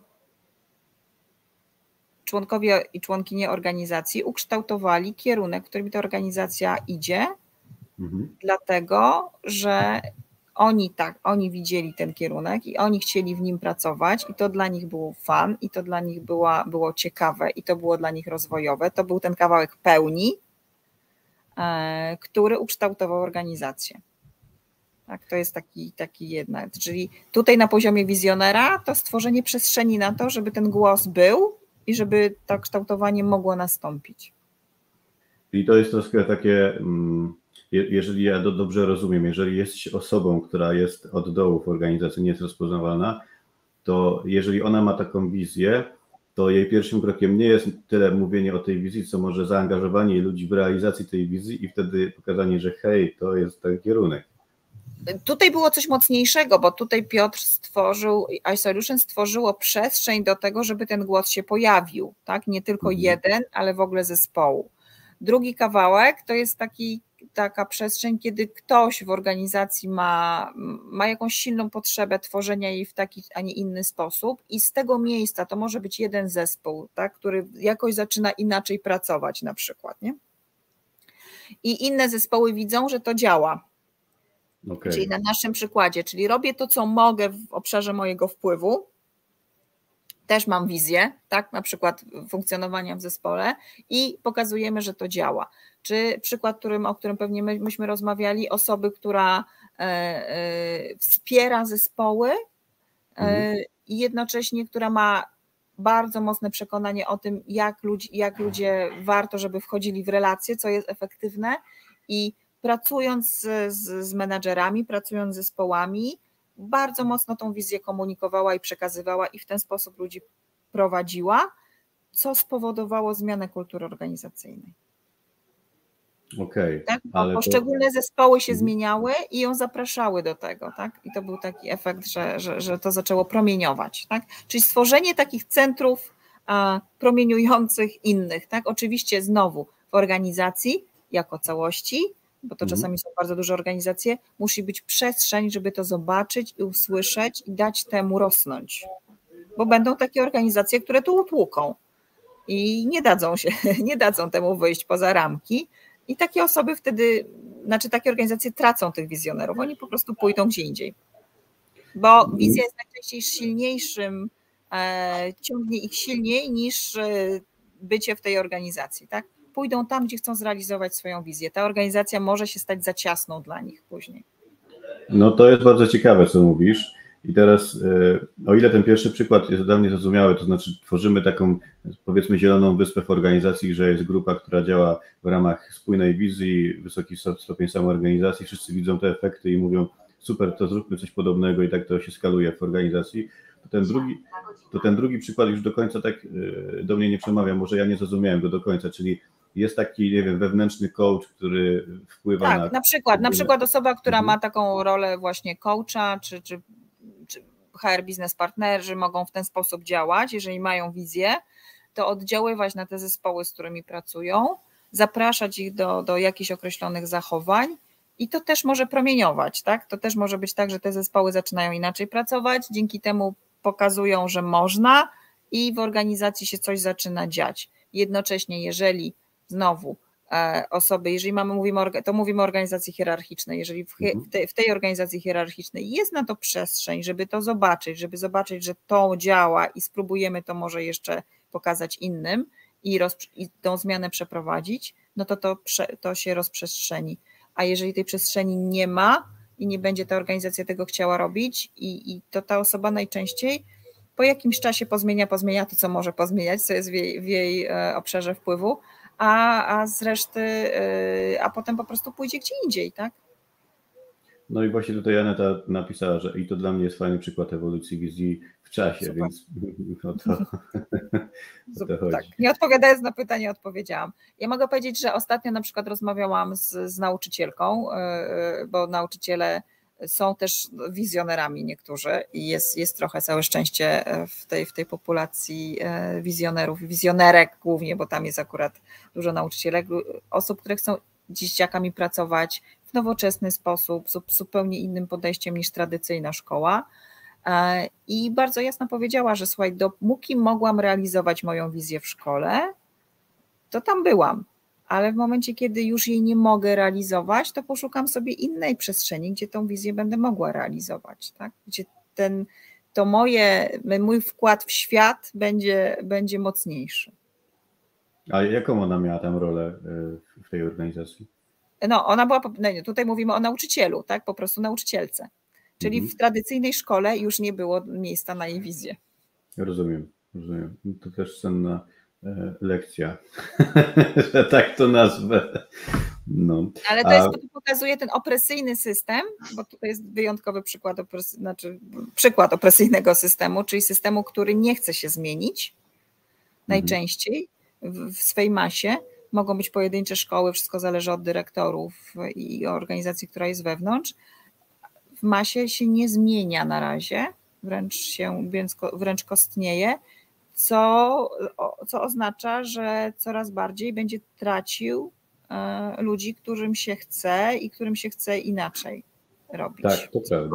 członkowie i członkinie organizacji ukształtowali kierunek, którym ta organizacja idzie, mhm. dlatego, że oni tak, oni widzieli ten kierunek i oni chcieli w nim pracować i to dla nich było fun i to dla nich była, było ciekawe i to było dla nich rozwojowe. To był ten kawałek pełni, e, który ukształtował organizację. Tak, to jest taki, taki jednak, czyli tutaj na poziomie wizjonera to stworzenie przestrzeni na to, żeby ten głos był i żeby to kształtowanie mogło nastąpić. I to jest troszkę takie, jeżeli ja dobrze rozumiem, jeżeli jest osobą, która jest od dołu w organizacji, nie jest rozpoznawalna, to jeżeli ona ma taką wizję, to jej pierwszym krokiem nie jest tyle mówienie o tej wizji, co może zaangażowanie ludzi w realizacji tej wizji i wtedy pokazanie, że hej, to jest ten kierunek. Tutaj było coś mocniejszego, bo tutaj Piotr stworzył, iSolution stworzyło przestrzeń do tego, żeby ten głos się pojawił, tak? Nie tylko jeden, ale w ogóle zespołu. Drugi kawałek to jest taki, taka przestrzeń, kiedy ktoś w organizacji ma, ma jakąś silną potrzebę tworzenia jej w taki, a nie inny sposób i z tego miejsca to może być jeden zespół, tak? Który jakoś zaczyna inaczej pracować na przykład, nie? I inne zespoły widzą, że to działa. Okay. Czyli na naszym przykładzie, czyli robię to, co mogę w obszarze mojego wpływu, też mam wizję, tak, na przykład funkcjonowania w zespole i pokazujemy, że to działa. Czy przykład, którym, o którym pewnie my, myśmy rozmawiali, osoby, która e, e, wspiera zespoły e, mhm. i jednocześnie, która ma bardzo mocne przekonanie o tym, jak, ludzi, jak ludzie warto, żeby wchodzili w relacje, co jest efektywne i pracując z, z, z menadżerami, pracując z zespołami, bardzo mocno tą wizję komunikowała i przekazywała i w ten sposób ludzi prowadziła, co spowodowało zmianę kultury organizacyjnej. Okej, tak? ale Poszczególne to... zespoły się zmieniały i ją zapraszały do tego, tak? I to był taki efekt, że, że, że to zaczęło promieniować, tak? Czyli stworzenie takich centrów a, promieniujących innych, tak? Oczywiście znowu w organizacji jako całości, bo to mhm. czasami są bardzo duże organizacje, musi być przestrzeń, żeby to zobaczyć i usłyszeć i dać temu rosnąć, bo będą takie organizacje, które tu utłuką i nie dadzą się, nie dadzą temu wyjść poza ramki. I takie osoby wtedy, znaczy takie organizacje tracą tych wizjonerów, oni po prostu pójdą gdzie indziej. Bo wizja jest najczęściej silniejszym, e, ciągnie ich silniej niż bycie w tej organizacji, tak? Pójdą tam, gdzie chcą zrealizować swoją wizję. Ta organizacja może się stać za ciasną dla nich później. No to jest bardzo ciekawe, co mówisz. I teraz, o ile ten pierwszy przykład jest dla mnie zrozumiały, to znaczy tworzymy taką, powiedzmy, zieloną wyspę w organizacji, że jest grupa, która działa w ramach spójnej wizji, wysoki stopień samoorganizacji, wszyscy widzą te efekty i mówią, super, to zróbmy coś podobnego i tak to się skaluje w organizacji. To ten drugi, to ten drugi przykład już do końca tak do mnie nie przemawia, może ja nie zrozumiałem go do końca, czyli jest taki, nie wiem, wewnętrzny coach, który wpływa tak, na... Tak, na przykład, na przykład osoba, która mhm. ma taką rolę właśnie coacha, czy, czy H R biznes partnerzy mogą w ten sposób działać, jeżeli mają wizję, to oddziaływać na te zespoły, z którymi pracują, zapraszać ich do, do jakichś określonych zachowań i to też może promieniować, tak? To też może być tak, że te zespoły zaczynają inaczej pracować, dzięki temu pokazują, że można i w organizacji się coś zaczyna dziać. Jednocześnie, jeżeli znowu osoby, jeżeli mamy, mówimy, to mówimy o organizacji hierarchicznej, jeżeli w, tej, w tej organizacji hierarchicznej jest na to przestrzeń, żeby to zobaczyć, żeby zobaczyć, że to działa i spróbujemy to może jeszcze pokazać innym i, roz, i tą zmianę przeprowadzić, no to to, to się rozprzestrzeni. A jeżeli tej przestrzeni nie ma i nie będzie ta organizacja tego chciała robić i, i to ta osoba najczęściej po jakimś czasie pozmienia, pozmienia to, co może pozmieniać, co jest w jej, w jej obszarze wpływu, A, a z reszty, a potem po prostu pójdzie gdzie indziej, tak? No i właśnie tutaj Aneta napisała, że i to dla mnie jest fajny przykład ewolucji wizji w czasie, Super. Więc o to, o to chodzi. Tak. Nie odpowiadając na pytanie, odpowiedziałam. Ja mogę powiedzieć, że ostatnio na przykład rozmawiałam z, z nauczycielką, bo nauczyciele są też wizjonerami niektórzy i jest, jest trochę całe szczęście w tej, w tej populacji wizjonerów i wizjonerek głównie, bo tam jest akurat dużo nauczycielek, osób, które chcą z dzieciakami pracować w nowoczesny sposób, z zupełnie innym podejściem niż tradycyjna szkoła i bardzo jasno powiedziała, że słuchaj, dopóki mogłam realizować moją wizję w szkole, to tam byłam. Ale w momencie, kiedy już jej nie mogę realizować, to poszukam sobie innej przestrzeni, gdzie tą wizję będę mogła realizować, tak? Gdzie ten, to moje, mój wkład w świat będzie, będzie mocniejszy. A jaką ona miała tam rolę w tej organizacji? No, ona była, no, tutaj mówimy o nauczycielu, tak? Po prostu nauczycielce. Czyli mhm. w tradycyjnej szkole już nie było miejsca na jej wizję. Rozumiem, rozumiem. To też cenna lekcja, że tak to nazwę. No. Ale to, jest, to pokazuje ten opresyjny system, bo tutaj jest wyjątkowy przykład, opresy, znaczy przykład opresyjnego systemu, czyli systemu, który nie chce się zmienić najczęściej w, w swej masie. Mogą być pojedyncze szkoły, wszystko zależy od dyrektorów i organizacji, która jest wewnątrz. W masie się nie zmienia na razie, wręcz się wręcz kostnieje, co, co oznacza, że coraz bardziej będzie tracił ludzi, którym się chce i którym się chce inaczej robić. Tak, to prawda.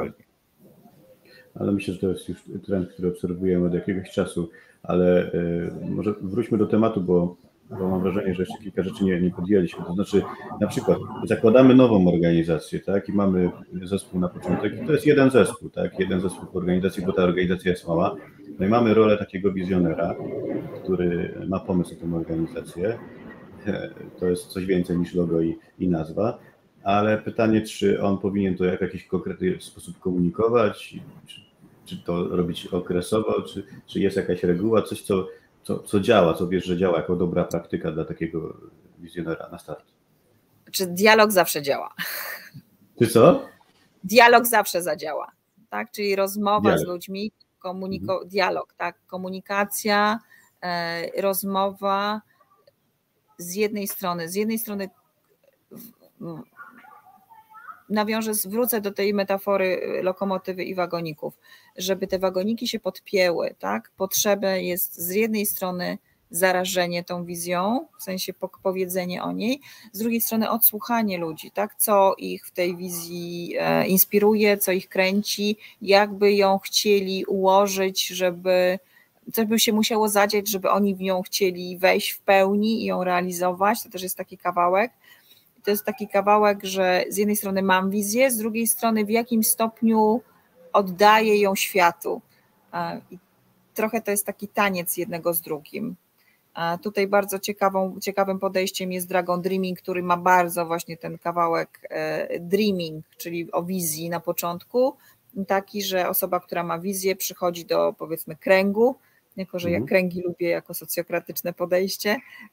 Ale myślę, że to jest już trend, który obserwujemy od jakiegoś czasu, ale może wróćmy do tematu, bo, bo mam wrażenie, że jeszcze kilka rzeczy nie, nie podjęliśmy. To znaczy, na przykład zakładamy nową organizację, tak, i mamy zespół na początek i to jest jeden zespół, tak, jeden zespół w organizacji, bo ta organizacja jest mała. No i mamy rolę takiego wizjonera, który ma pomysł na tę organizację. To jest coś więcej niż logo i, i nazwa, ale pytanie, czy on powinien to w jakiś konkretny sposób komunikować, czy, czy to robić okresowo, czy, czy jest jakaś reguła, coś, co, co, co działa, co wiesz, że działa jako dobra praktyka dla takiego wizjonera na start? Czy dialog zawsze działa? Czy co? Dialog zawsze zadziała. tak? Czyli rozmowa dialog. z ludźmi, komuniko- mhm. dialog, tak? Komunikacja, e, rozmowa z jednej strony, z jednej strony nawiążę, wrócę do tej metafory lokomotywy i wagoników, żeby te wagoniki się podpięły, tak? Potrzebne jest z jednej strony zarażenie tą wizją, w sensie powiedzenie o niej, z drugiej strony odsłuchanie ludzi, tak? Co ich w tej wizji inspiruje, co ich kręci, jakby ją chcieli ułożyć, żeby coś by się musiało zadziać, żeby oni w nią chcieli wejść w pełni i ją realizować, to też jest taki kawałek. To jest taki kawałek, że z jednej strony mam wizję, z drugiej strony w jakim stopniu oddaję ją światu. I trochę to jest taki taniec jednego z drugim. Tutaj bardzo ciekawą, ciekawym podejściem jest Dragon Dreaming, który ma bardzo właśnie ten kawałek dreaming, czyli o wizji na początku, taki, że osoba, która ma wizję, przychodzi do, powiedzmy, kręgu, jako że ja kręgi lubię jako socjokratyczne podejście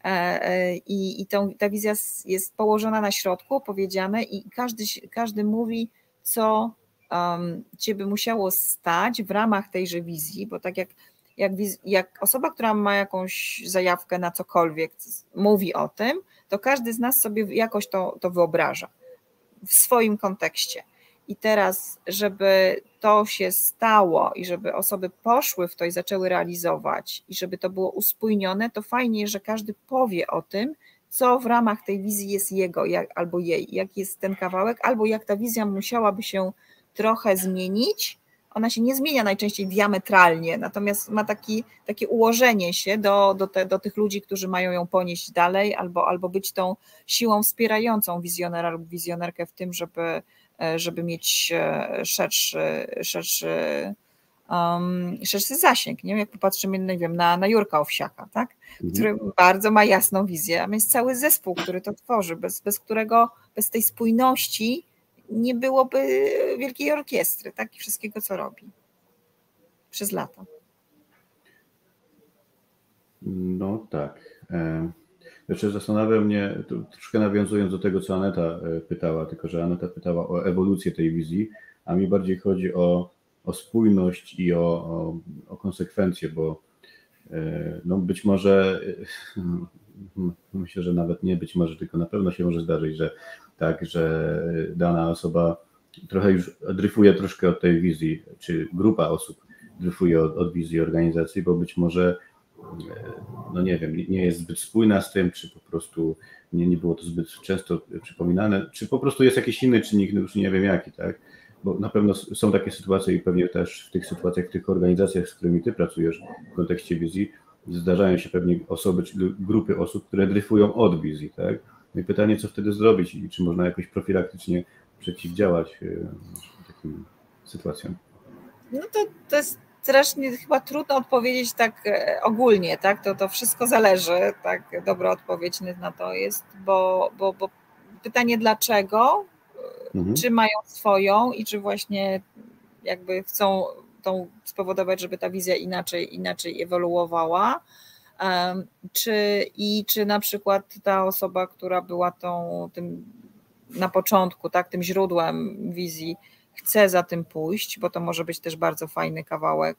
i, i tą, ta wizja jest położona na środku, opowiedziane i każdy, każdy mówi, co um, cię by musiało stać w ramach tejże wizji, bo tak jak, jak, wiz, jak osoba, która ma jakąś zajawkę na cokolwiek, mówi o tym, to każdy z nas sobie jakoś to, to wyobraża w swoim kontekście. I teraz, żeby to się stało i żeby osoby poszły w to i zaczęły realizować i żeby to było uspójnione, to fajnie, że każdy powie o tym, co w ramach tej wizji jest jego jak, albo jej, jaki jest ten kawałek, albo jak ta wizja musiałaby się trochę zmienić. Ona się nie zmienia najczęściej diametralnie, natomiast ma taki, takie ułożenie się do, do, te, do tych ludzi, którzy mają ją ponieść dalej albo, albo być tą siłą wspierającą wizjonera lub wizjonerkę w tym, żeby żeby mieć szerszy, szerszy, um, szerszy zasięg. Nie? Jak popatrzymy, nie wiem, na, na Jurka Owsiaka, tak? Który mhm. bardzo ma jasną wizję, a jest cały zespół, który to tworzy, bez, bez którego, bez tej spójności nie byłoby wielkiej orkiestry, tak? I wszystkiego, co robi przez lata. No tak. Jeszcze zastanawia mnie, troszkę nawiązując do tego, co Aneta pytała, tylko że Aneta pytała o ewolucję tej wizji, a mi bardziej chodzi o, o spójność i o, o, o konsekwencje, bo no być może, myślę, że nawet nie być może, tylko na pewno się może zdarzyć, że tak, że dana osoba trochę już dryfuje troszkę od tej wizji, czy grupa osób dryfuje od, od wizji organizacji, bo być może no nie wiem, nie jest zbyt spójna z tym, czy po prostu nie, nie było to zbyt często przypominane, czy po prostu jest jakiś inny czynnik, no już nie wiem jaki, tak? Bo na pewno są takie sytuacje i pewnie też w tych sytuacjach, w tych organizacjach, z którymi ty pracujesz w kontekście wizji, zdarzają się pewnie osoby, czy grupy osób, które dryfują od wizji, tak? No i pytanie, co wtedy zrobić i czy można jakoś profilaktycznie przeciwdziałać takim sytuacjom? No to, to jest strasznie chyba trudno odpowiedzieć tak ogólnie, tak? To, to wszystko zależy, tak? Dobra odpowiedź na to jest, bo, bo, bo pytanie dlaczego, mhm. czy mają swoją i czy właśnie jakby chcą tą spowodować, żeby ta wizja inaczej, inaczej ewoluowała, um, czy i czy na przykład ta osoba, która była tą tym na początku, tak, tym źródłem wizji, chce za tym pójść, bo to może być też bardzo fajny kawałek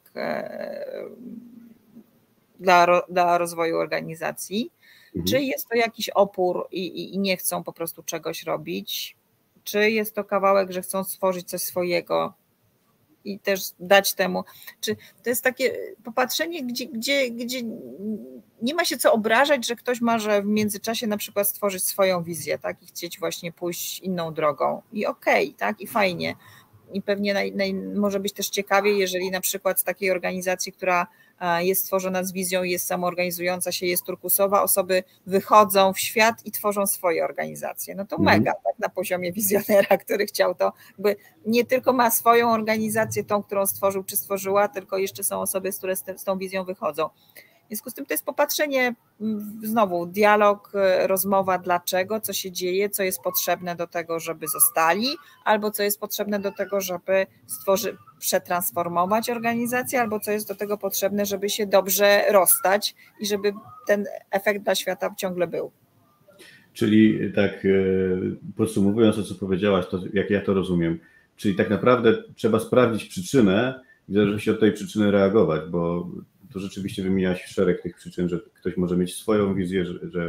dla, dla rozwoju organizacji. Mhm. Czy jest to jakiś opór i, i, i nie chcą po prostu czegoś robić, czy jest to kawałek, że chcą stworzyć coś swojego i też dać temu. Czy to jest takie popatrzenie, gdzie, gdzie, gdzie nie ma się co obrażać, że ktoś może w międzyczasie na przykład stworzyć swoją wizję, tak, i chcieć właśnie pójść inną drogą. I okej, okay, tak, i fajnie. I pewnie naj, naj, może być też ciekawie, jeżeli na przykład z takiej organizacji, która jest stworzona z wizją, jest samoorganizująca się, jest turkusowa, osoby wychodzą w świat i tworzą swoje organizacje. No to mhm. mega, tak, na poziomie wizjonera, który chciał to, jakby nie tylko ma swoją organizację, tą, którą stworzył czy stworzyła, tylko jeszcze są osoby, które z, z tą wizją wychodzą. W związku z tym to jest popatrzenie, znowu dialog, rozmowa, dlaczego, co się dzieje, co jest potrzebne do tego, żeby zostali, albo co jest potrzebne do tego, żeby stworzyć, przetransformować organizację, albo co jest do tego potrzebne, żeby się dobrze rozstać i żeby ten efekt dla świata ciągle był. Czyli tak podsumowując to, co powiedziałaś, to jak ja to rozumiem, Czyli tak naprawdę trzeba sprawdzić przyczynę i w zależności od tej przyczyny reagować, bo to rzeczywiście wymienia się szereg tych przyczyn, że ktoś może mieć swoją wizję, że, że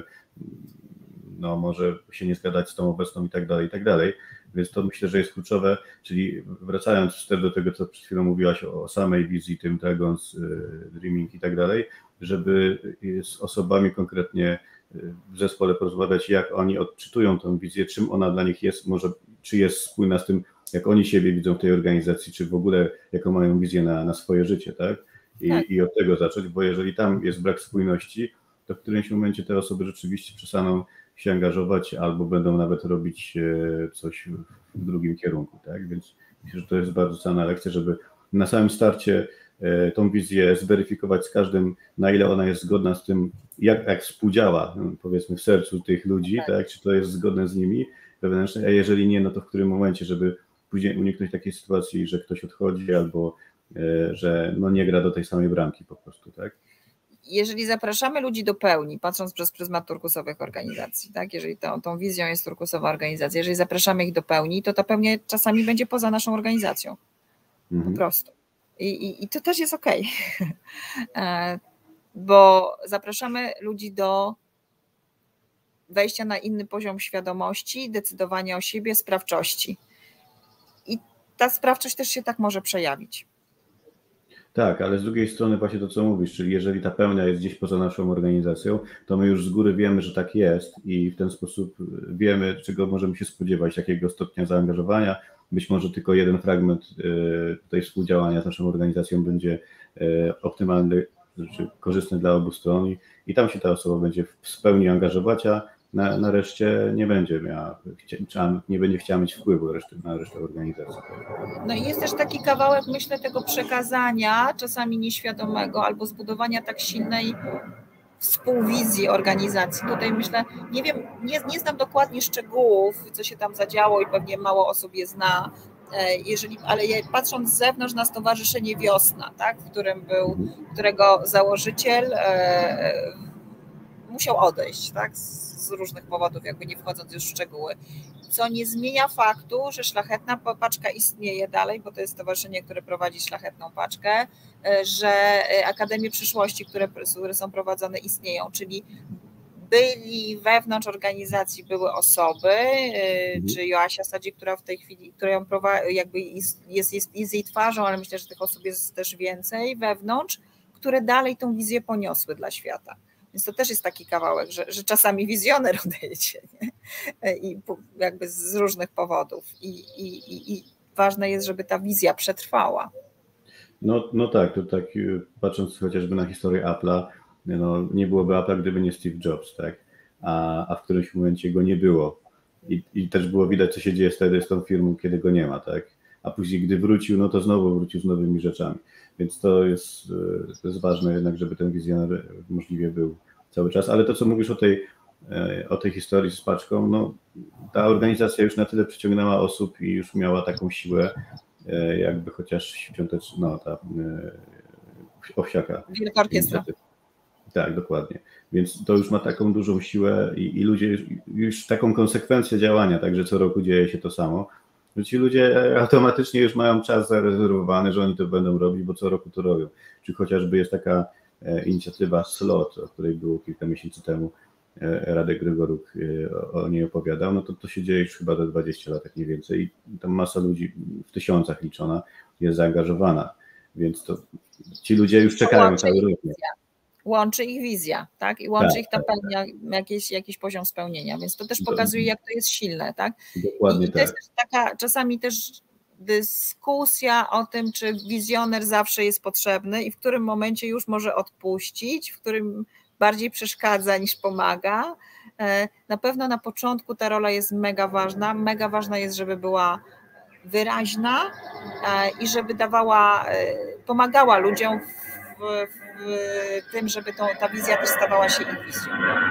no, może się nie zgadzać z tą obecną i tak dalej, i tak dalej. Więc to myślę, że jest kluczowe, czyli wracając też do tego, co przed chwilą mówiłaś o samej wizji, tym Dragons, Dreaming i tak dalej, żeby z osobami konkretnie w zespole porozmawiać, jak oni odczytują tę wizję, czym ona dla nich jest, może czy jest spójna z tym, jak oni siebie widzą w tej organizacji, czy w ogóle jaką mają wizję na, na swoje życie, tak? I, tak. I od tego zacząć, bo jeżeli tam jest brak spójności, to w którymś momencie te osoby rzeczywiście przestaną się angażować albo będą nawet robić coś w drugim kierunku, tak? Więc myślę, że to jest bardzo cenna lekcja, żeby na samym starcie tą wizję zweryfikować z każdym, na ile ona jest zgodna z tym, jak, jak współdziała, powiedzmy, w sercu tych ludzi, tak. tak? Czy to jest zgodne z nimi wewnętrznie, a jeżeli nie, no to w którym momencie, żeby później uniknąć takiej sytuacji, że ktoś odchodzi albo że no nie gra do tej samej bramki po prostu, tak? Jeżeli zapraszamy ludzi do pełni, patrząc przez pryzmat turkusowych organizacji, tak, jeżeli tą, tą wizją jest turkusowa organizacja, jeżeli zapraszamy ich do pełni, to ta pełnia czasami będzie poza naszą organizacją. Mhm. Po prostu. I, i, i to też jest okej. Okay. Bo zapraszamy ludzi do wejścia na inny poziom świadomości, decydowania o siebie, sprawczości. I ta sprawczość też się tak może przejawić. Tak, ale z drugiej strony właśnie to, co mówisz, czyli jeżeli ta pełnia jest gdzieś poza naszą organizacją, to my już z góry wiemy, że tak jest i w ten sposób wiemy, czego możemy się spodziewać, jakiego stopnia zaangażowania. Być może tylko jeden fragment tutaj współdziałania z naszą organizacją będzie optymalny, czy korzystny dla obu stron i tam się ta osoba będzie w pełni angażować, a na, na reszcie nie będzie miała, nie będzie chciała mieć wpływu na resztę organizacji. No i jest też taki kawałek, myślę, tego przekazania, czasami nieświadomego, albo zbudowania tak silnej współwizji organizacji. Tutaj myślę, nie wiem, nie, nie znam dokładnie szczegółów, co się tam zadziało i pewnie mało osób je zna, jeżeli, ale patrząc z zewnątrz na Stowarzyszenie Wiosna, tak, w którym był, którego założyciel e, musiał odejść, tak, z różnych powodów, jakby nie wchodząc już w szczegóły, co nie zmienia faktu, że Szlachetna Paczka istnieje dalej, bo to jest stowarzyszenie, które prowadzi Szlachetną Paczkę, że Akademie Przyszłości, które, które są prowadzone, istnieją, czyli byli wewnątrz organizacji, były osoby, mhm. czy Joasia Sadzi, która w tej chwili, która ją prowadzi, jakby jest, jest, jest, jest jej twarzą, ale myślę, że tych osób jest też więcej wewnątrz, które dalej tą wizję poniosły dla świata. Więc to też jest taki kawałek, że, że czasami wizjoner odejdzie, nie? I jakby z różnych powodów. I, i, i ważne jest, żeby ta wizja przetrwała. No, no tak, to tak patrząc chociażby na historię Apple'a, no, nie byłoby Apple'a, gdyby nie Steve Jobs, tak? A, a w którymś momencie go nie było. I, I też było widać, co się dzieje wtedy z tą firmą, kiedy go nie ma, tak? A później, gdy wrócił, no to znowu wrócił z nowymi rzeczami. Więc to jest, to jest ważne jednak, żeby ten wizjoner możliwie był cały czas. Ale to, co mówisz o tej, o tej historii z paczką, no ta organizacja już na tyle przyciągnęła osób i już miała taką siłę, jakby chociaż świąteczna, no ta Owsiaka. Wielka Orkiestra. Tak, dokładnie. Więc to już ma taką dużą siłę i, i ludzie już, już taką konsekwencję działania, także co roku dzieje się to samo, że ci ludzie automatycznie już mają czas zarezerwowany, że oni to będą robić, bo co roku to robią. Czy chociażby jest taka inicjatywa Slot, o której było kilka miesięcy temu Radek Grygoruk o niej opowiadał, no to to się dzieje już chyba do dwudziestu lat, mniej więcej i tam masa ludzi, w tysiącach liczona, jest zaangażowana, więc to ci ludzie już czekają cały rok. Łączy ich wizja, tak? I łączy tak, ich ta pełnia, jakiś, jakiś poziom spełnienia, więc to też pokazuje, jak to jest silne, tak? Dokładnie I to tak. jest też taka czasami też dyskusja o tym, czy wizjoner zawsze jest potrzebny i w którym momencie już może odpuścić, w którym bardziej przeszkadza niż pomaga. Na pewno na początku ta rola jest mega ważna. Mega ważna jest, żeby była wyraźna i żeby dawała, pomagała ludziom w, w tym, żeby to, ta wizja też stawała się ich wizją.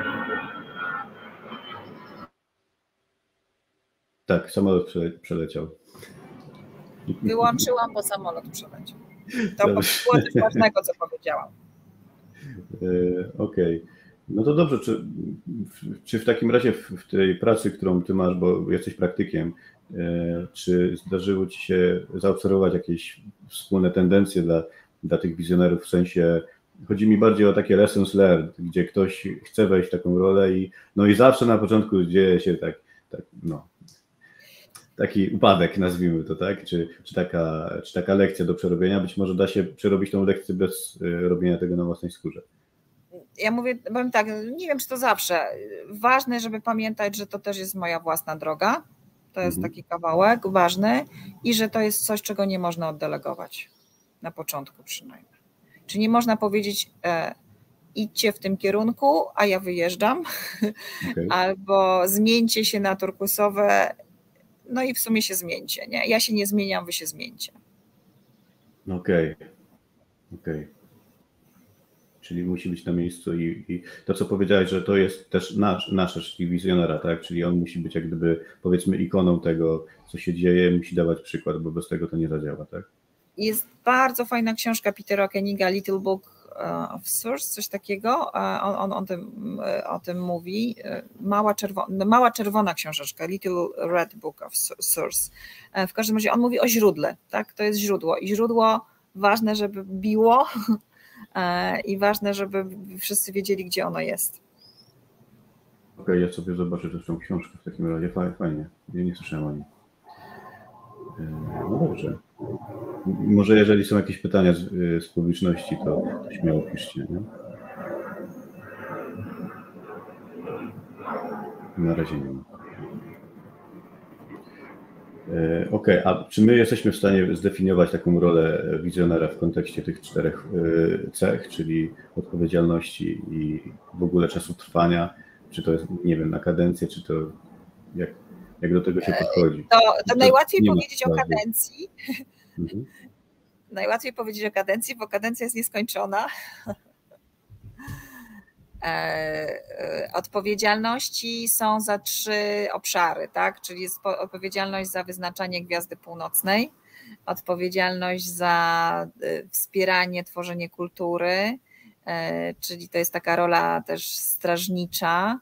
Tak, samolot przeleciał. Wyłączyłam, bo samolot przeleciał. To było coś ważnego, co powiedziałam. Okej. Okay. No to dobrze, czy, czy w takim razie w, w tej pracy, którą ty masz, bo jesteś praktykiem, Czy zdarzyło Ci się zaobserwować jakieś wspólne tendencje dla, dla tych wizjonerów, w sensie, chodzi mi bardziej o takie lessons learned, gdzie ktoś chce wejść w taką rolę i no i zawsze na początku dzieje się tak, tak no, taki upadek, nazwijmy to, tak? Czy, czy, taka, czy taka lekcja do przerobienia, być może da się przerobić tą lekcję bez robienia tego na własnej skórze. Ja mówię, powiem tak, nie wiem, czy to zawsze. Ważne, żeby pamiętać, że to też jest moja własna droga. To jest taki kawałek ważny i że to jest coś, czego nie można oddelegować. Na początku przynajmniej. Czy nie można powiedzieć, e, idźcie w tym kierunku, a ja wyjeżdżam, okay. Albo zmieńcie się na turkusowe, no i w sumie się zmieńcie. Nie? Ja się nie zmieniam, wy się zmieńcie. Okej, okay. okej. Okay. Czyli musi być na miejscu i, i to, co powiedziałeś, że to jest też nasz, nasze, czyli wizjonera, tak? Czyli on musi być jak gdyby, powiedzmy, ikoną tego, co się dzieje, musi dawać przykład, bo bez tego to nie zadziała, tak? Jest bardzo fajna książka Petera Koeniga, Little Book of Source, coś takiego, on, on, on tym, o tym mówi. Mała, czerwona, mała czerwona książeczka, Little Red Book of Source. W każdym razie on mówi o źródle, tak? To jest źródło i źródło ważne, żeby biło, i ważne, żeby wszyscy wiedzieli, gdzie ono jest. Okej, okay, ja sobie zobaczę też tą książkę w takim razie. Fajnie, ja nie słyszałem o niej. No dobrze. Może jeżeli są jakieś pytania z, z publiczności, to śmiało piszcie, nie? Na razie nie ma. Okej, okay, a czy my jesteśmy w stanie zdefiniować taką rolę wizjonera w kontekście tych czterech cech, czyli odpowiedzialności i w ogóle czasu trwania? Czy to jest, nie wiem, na kadencję, czy to jak, jak do tego się podchodzi? To, to, to najłatwiej powiedzieć o kadencji. Mhm. Najłatwiej powiedzieć o kadencji, bo kadencja jest nieskończona. Odpowiedzialności są za trzy obszary, tak? Czyli jest odpowiedzialność za wyznaczanie Gwiazdy Północnej, odpowiedzialność za wspieranie, tworzenie kultury, czyli to jest taka rola też strażnicza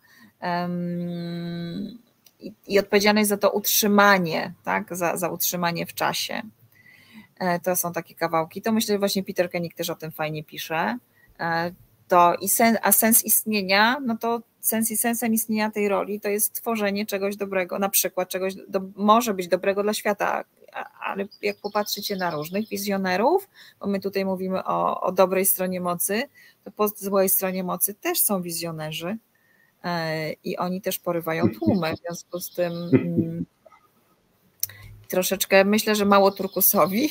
i, i odpowiedzialność za to utrzymanie, tak? Za, za utrzymanie w czasie. To są takie kawałki. To myślę, że właśnie Peter Koenig też o tym fajnie pisze. To i sen, a sens istnienia, no to sens i sensem istnienia tej roli to jest tworzenie czegoś dobrego, na przykład czegoś do, może być dobrego dla świata, ale jak popatrzycie na różnych wizjonerów, bo my tutaj mówimy o, o dobrej stronie mocy, to po złej stronie mocy też są wizjonerzy i oni też porywają tłumy, w związku z tym troszeczkę myślę, że mało turkusowi.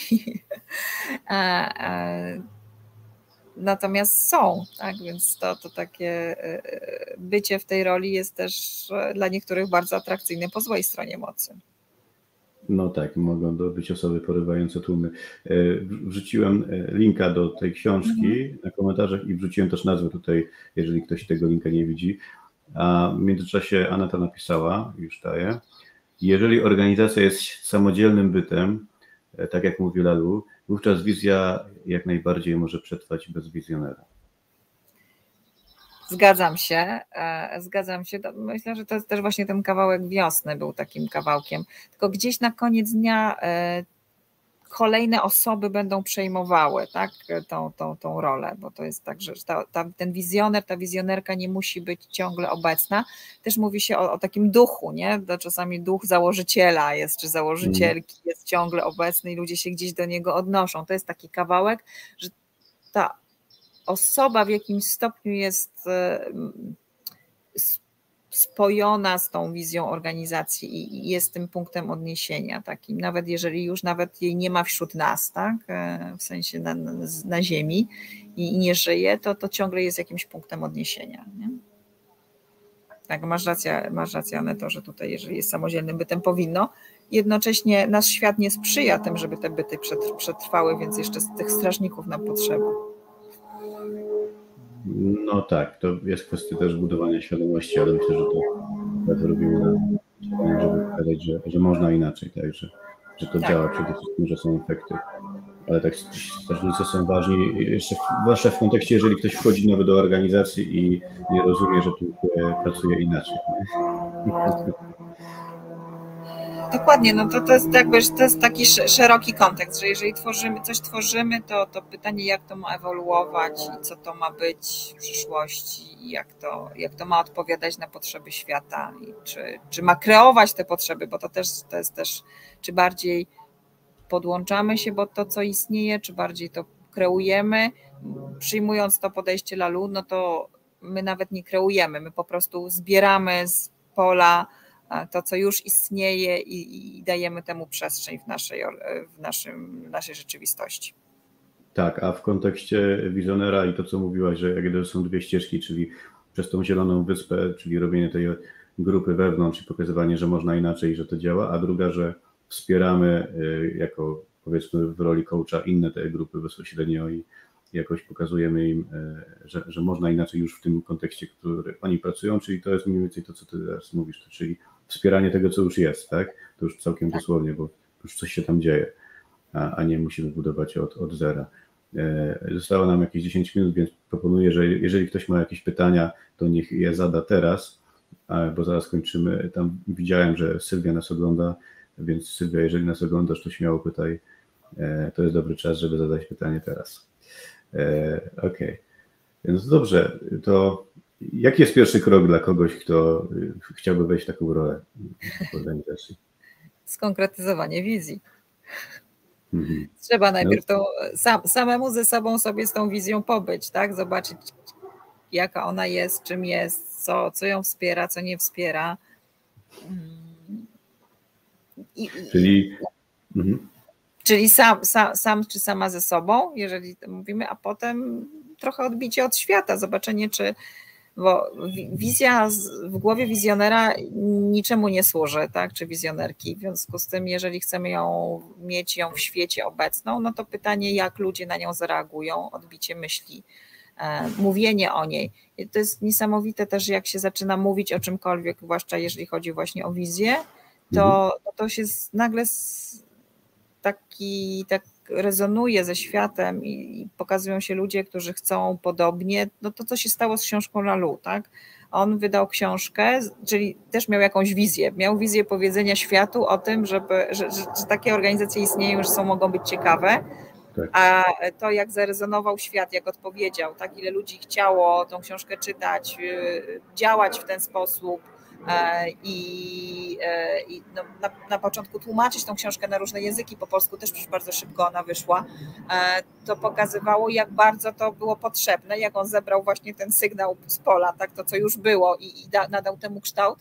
Natomiast są, tak, więc to, to takie bycie w tej roli jest też dla niektórych bardzo atrakcyjne po złej stronie mocy. No tak, mogą to być osoby porywające tłumy. Wrzuciłem linka do tej książki mhm. na komentarzach i wrzuciłem też nazwę tutaj, jeżeli ktoś tego linka nie widzi. A w międzyczasie Aneta napisała, już daję, jeżeli organizacja jest samodzielnym bytem, tak jak mówi Lalu, wówczas wizja jak najbardziej może przetrwać bez wizjonera. Zgadzam się, zgadzam się. Myślę, że to jest też właśnie ten kawałek wiosny był takim kawałkiem. Tylko gdzieś na koniec dnia kolejne osoby będą przejmowały, tak, tą, tą, tą rolę, bo to jest tak, że ta, ta, ten wizjoner, ta wizjonerka nie musi być ciągle obecna. Też mówi się o, o takim duchu, nie? To czasami duch założyciela jest, czy założycielki jest ciągle obecny i ludzie się gdzieś do niego odnoszą. To jest taki kawałek, że ta osoba w jakimś stopniu jest spojona z tą wizją organizacji i jest tym punktem odniesienia takim, nawet jeżeli już nawet jej nie ma wśród nas, tak, w sensie na, na ziemi i nie żyje, to, to ciągle jest jakimś punktem odniesienia. Nie? Tak, masz rację, masz rację, Aneto, że tutaj jeżeli jest samodzielnym bytem powinno, jednocześnie nasz świat nie sprzyja tym, żeby te byty przetrwały, więc jeszcze z tych strażników nam potrzeba. No tak, to jest kwestia też budowania świadomości, ale myślę, że to, to robimy na żeby pokazać, że, że można inaczej, tak, że, że to tak działa przede wszystkim, że są efekty. Ale tak strażnicy są ważni, jeszcze zwłaszcza w kontekście, jeżeli ktoś wchodzi nowy do organizacji i nie rozumie, że tu pracuje inaczej. dokładnie, no to, to jest jakby to jest taki szeroki kontekst, że jeżeli tworzymy, coś tworzymy, to, to pytanie, jak to ma ewoluować i co to ma być w przyszłości, i jak to, jak to ma odpowiadać na potrzeby świata, i czy, czy ma kreować te potrzeby, bo to też to jest też, czy bardziej podłączamy się, bo to, co istnieje, czy bardziej to kreujemy. Przyjmując to podejście Lalu, no to my nawet nie kreujemy, my po prostu zbieramy z pola to, co już istnieje i, i dajemy temu przestrzeń w naszej, w naszym, naszej rzeczywistości. Tak, a w kontekście wizjonera i to, co mówiłaś, że jak są dwie ścieżki, czyli przez tą zieloną wyspę, czyli robienie tej grupy wewnątrz i pokazywanie, że można inaczej, że to działa, a druga, że wspieramy jako, powiedzmy, w roli coacha inne te grupy bezpośrednio i jakoś pokazujemy im, że, że można inaczej już w tym kontekście, w którym oni pracują, czyli to jest mniej więcej to, co ty teraz mówisz, czyli wspieranie tego, co już jest, tak? To już całkiem tak. Dosłownie, bo już coś się tam dzieje, a, a nie musimy budować od, od zera. Zostało nam jakieś dziesięć minut, więc proponuję, że jeżeli ktoś ma jakieś pytania, to niech je zada teraz, bo zaraz kończymy. Tam widziałem, że Sylwia nas ogląda, więc Sylwia, jeżeli nas oglądasz, to śmiało pytaj. To jest dobry czas, żeby zadać pytanie teraz. Okej, okay. Więc dobrze, to jaki jest pierwszy krok dla kogoś, kto chciałby wejść w taką rolę w organizacji? Skonkretyzowanie wizji. Mhm. Trzeba najpierw to sam, samemu ze sobą sobie z tą wizją pobyć, tak? Zobaczyć, jaka ona jest, czym jest, co, co ją wspiera, co nie wspiera. I, Czyli... Mhm. Czyli sam, sam, sam czy sama ze sobą, jeżeli mówimy, a potem trochę odbicie od świata, zobaczenie, czy, bo wizja w głowie wizjonera niczemu nie służy, tak, czy wizjonerki, w związku z tym, jeżeli chcemy ją mieć ją w świecie obecną, no to pytanie, jak ludzie na nią zareagują, odbicie myśli, e, mówienie o niej. I to jest niesamowite też, jak się zaczyna mówić o czymkolwiek, zwłaszcza jeżeli chodzi właśnie o wizję, to, to, to się nagle taki, tak rezonuje ze światem i pokazują się ludzie, którzy chcą podobnie. No to, co się stało z książką Lalu, tak? On wydał książkę, czyli też miał jakąś wizję. Miał wizję powiedzenia światu o tym, żeby, że, że, że takie organizacje istnieją, że są, mogą być ciekawe. Tak. A to, jak zarezonował świat, jak odpowiedział, tak, ile ludzi chciało tą książkę czytać, działać w ten sposób, i, i no, na, na początku tłumaczyć tą książkę na różne języki, po polsku też przecież bardzo szybko ona wyszła, to pokazywało, jak bardzo to było potrzebne, jak on zebrał właśnie ten sygnał z pola, tak, to co już było i, i da, nadał temu kształt.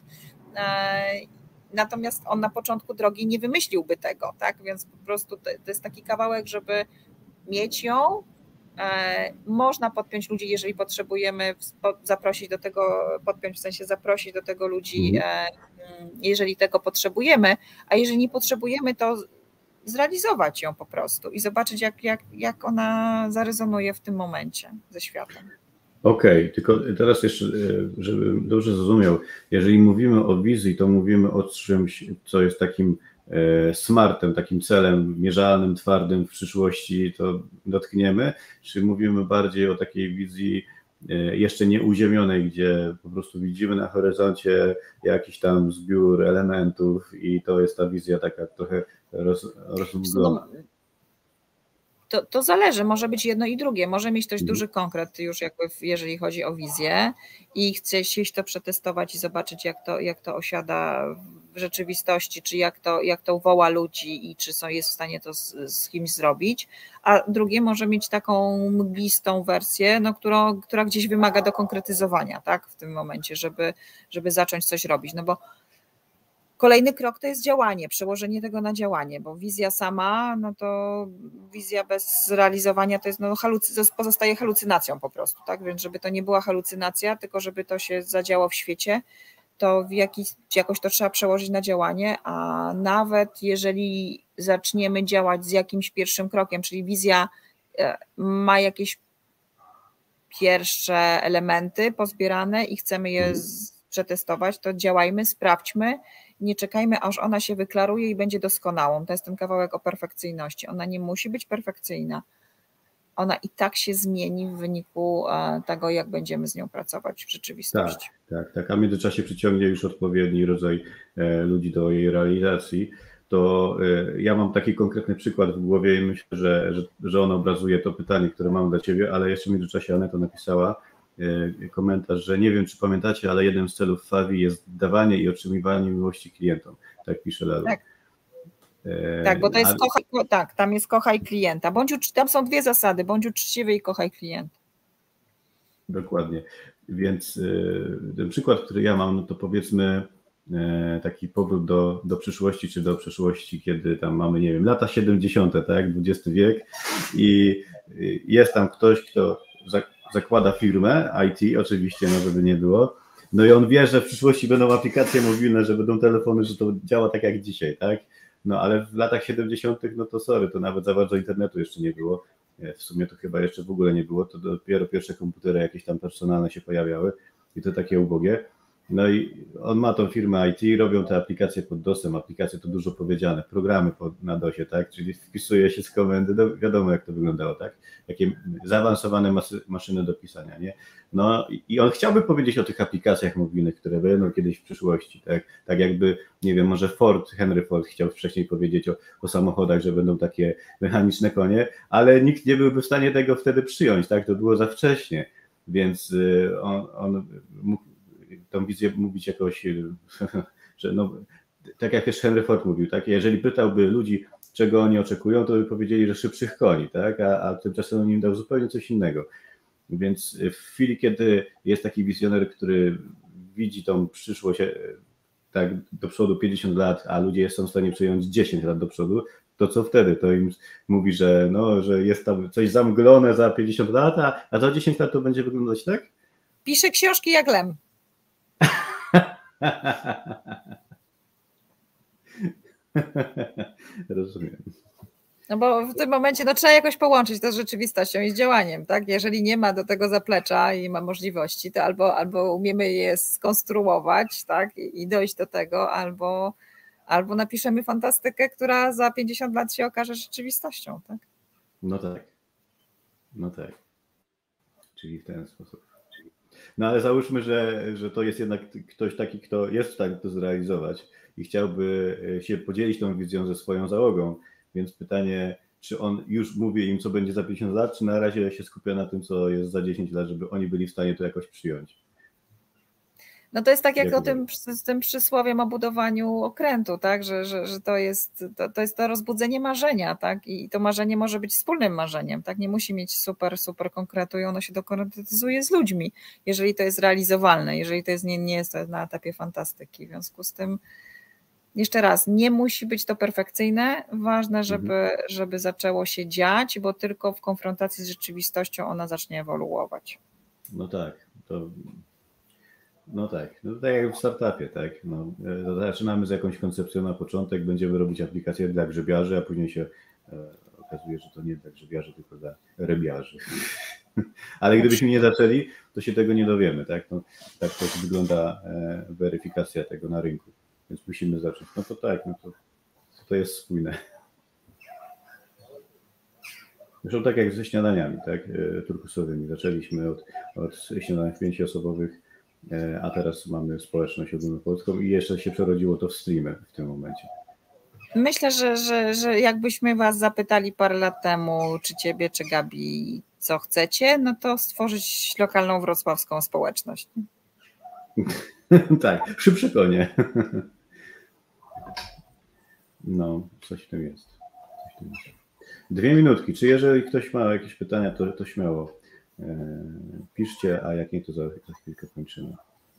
Natomiast on na początku drogi nie wymyśliłby tego, tak, więc po prostu to, to jest taki kawałek, żeby mieć ją. Można podpiąć ludzi, jeżeli potrzebujemy zaprosić do tego, podpiąć w sensie zaprosić do tego ludzi, jeżeli tego potrzebujemy, a jeżeli nie potrzebujemy, to zrealizować ją po prostu i zobaczyć, jak, jak, jak ona zarezonuje w tym momencie ze światem. Okej, okay, tylko teraz jeszcze, żebym dobrze zrozumiał, jeżeli mówimy o wizji, to mówimy o czymś, co jest takim smartem, takim celem mierzalnym, twardym w przyszłości, to dotkniemy, czy mówimy bardziej o takiej wizji jeszcze nieuziemionej, gdzie po prostu widzimy na horyzoncie jakiś tam zbiór elementów i to jest ta wizja taka trochę roz, rozmglona. To, to zależy, może być jedno i drugie, może mieć dość duży konkret już jakby jeżeli chodzi o wizję i chce się to przetestować i zobaczyć, jak to, jak to osiada w rzeczywistości, czy jak to, jak to woła ludzi i czy są, jest w stanie to z, z kimś zrobić, a drugie może mieć taką mglistą wersję, no, którą, która gdzieś wymaga dokonkretyzowania, tak, w tym momencie, żeby, żeby zacząć coś robić, no bo kolejny krok to jest działanie, przełożenie tego na działanie, bo wizja sama, no to wizja bez zrealizowania to jest, no, halucy, pozostaje halucynacją po prostu, tak, więc żeby to nie była halucynacja, tylko żeby to się zadziało w świecie, to w jakiś, jakoś to trzeba przełożyć na działanie, a nawet jeżeli zaczniemy działać z jakimś pierwszym krokiem, czyli wizja ma jakieś pierwsze elementy pozbierane i chcemy je przetestować, to działajmy, sprawdźmy, nie czekajmy, aż ona się wyklaruje i będzie doskonałą. To jest ten kawałek o perfekcyjności. Ona nie musi być perfekcyjna. ona i tak się zmieni w wyniku tego, jak będziemy z nią pracować w rzeczywistości. Tak, tak, tak. A w międzyczasie przyciągnie już odpowiedni rodzaj ludzi do jej realizacji. To ja mam taki konkretny przykład w głowie i myślę, że, że, że on obrazuje to pytanie, które mam dla Ciebie, ale jeszcze w międzyczasie Aneta napisała komentarz, że nie wiem, czy pamiętacie, ale jednym z celów Favi jest dawanie i otrzymywanie miłości klientom. Tak pisze Lalu. Tak. Tak, bo to jest kochaj, tak, tam jest kochaj klienta. Bądź ucz, tam są dwie zasady, bądź uczciwy i kochaj klienta. Dokładnie. Więc ten przykład, który ja mam, no to powiedzmy taki powrót do, do przyszłości, czy do przeszłości, kiedy tam mamy, nie wiem, lata siedemdziesiąte, tak, dwudziesty wiek i jest tam ktoś, kto zakłada firmę I T, oczywiście, no żeby nie było, no i on wie, że w przyszłości będą aplikacje mobilne, że będą telefony, że to działa tak jak dzisiaj, tak, no ale w latach siedemdziesiątych, no to sorry, to nawet za bardzo internetu jeszcze nie było, w sumie to chyba jeszcze w ogóle nie było, to dopiero pierwsze komputery jakieś tam personalne się pojawiały i to takie ubogie. No i on ma tą firmę I T, robią te aplikacje pod dosem, aplikacje to dużo powiedziane, programy pod, na dosie, tak, czyli wpisuje się z komendy, no wiadomo jak to wyglądało, tak, jakie zaawansowane masy, maszyny do pisania, nie, no i on chciałby powiedzieć o tych aplikacjach mobilnych, które będą kiedyś w przyszłości, tak, tak jakby, nie wiem, może Ford, Henry Ford chciał wcześniej powiedzieć o, o samochodach, że będą takie mechaniczne konie, ale nikt nie byłby w stanie tego wtedy przyjąć, tak, to było za wcześnie, więc on, on mógł tą wizję mówić jakoś, że no, tak jak też Henry Ford mówił, tak, jeżeli pytałby ludzi, czego oni oczekują, to by powiedzieli, że szybszych koni, tak, a, a tymczasem on im dał zupełnie coś innego. Więc w chwili, kiedy jest taki wizjoner, który widzi tą przyszłość tak do przodu pięćdziesiąt lat, a ludzie są w stanie przyjąć dziesięć lat do przodu, to co wtedy? To im mówi, że no, że jest tam coś zamglone za pięćdziesiąt lat, a, a za dziesięć lat to będzie wyglądać tak? Pisze książki jak Lem. Rozumiem. No bo w tym momencie no, trzeba jakoś połączyć to z rzeczywistością i z działaniem, tak? Jeżeli nie ma do tego zaplecza i ma możliwości, to albo, albo umiemy je skonstruować, tak? I, i dojść do tego, albo, albo napiszemy fantastykę, która za pięćdziesiąt lat się okaże rzeczywistością, tak? No tak. No tak. Czyli w ten sposób. No ale załóżmy, że, że to jest jednak ktoś taki, kto jest w stanie to zrealizować i chciałby się podzielić tą wizją ze swoją załogą, więc pytanie, czy on już mówi im, co będzie za pięćdziesiąt lat, czy na razie się skupia na tym, co jest za dziesięć lat, żeby oni byli w stanie to jakoś przyjąć? No to jest tak jak, jak o tym, z tym przysłowiem o budowaniu okrętu, tak? Że, że, że to, jest, to, to jest to rozbudzenie marzenia, tak? I to marzenie może być wspólnym marzeniem, tak? Nie musi mieć super, super konkretu i ono się dokonkretyzuje z ludźmi, jeżeli to jest realizowalne, jeżeli to jest, nie, nie jest to na etapie fantastyki. W związku z tym jeszcze raz, nie musi być to perfekcyjne, ważne, żeby, mhm. żeby zaczęło się dziać, bo tylko w konfrontacji z rzeczywistością ona zacznie ewoluować. No tak, to... No tak, no tak jak w startupie, tak. No, zaczynamy z jakąś koncepcją na początek, będziemy robić aplikacje dla grzebiarzy, a później się e, okazuje, że to nie dla grzebiarzy, tylko dla rybiarzy. Ale gdybyśmy nie zaczęli, to się tego nie dowiemy, tak? No, tak też wygląda e, weryfikacja tego na rynku, więc musimy zacząć. No to tak, no to, to jest spójne. Zresztą tak jak ze śniadaniami, tak, e, turkusowymi. Zaczęliśmy od, od śniadań pięcioosobowych, a teraz mamy społeczność ogólnopolską i jeszcze się przerodziło to w streamy w tym momencie. Myślę, że, że, że jakbyśmy was zapytali parę lat temu, czy ciebie, czy Gabi, co chcecie, no to stworzyć lokalną wrocławską społeczność. Tak, szybsze konie. No, coś w tym jest. Coś w tym jest. Dwie minutki. Czy jeżeli ktoś ma jakieś pytania, to, to śmiało piszcie, a jak nie, to za, za chwilkę kończymy.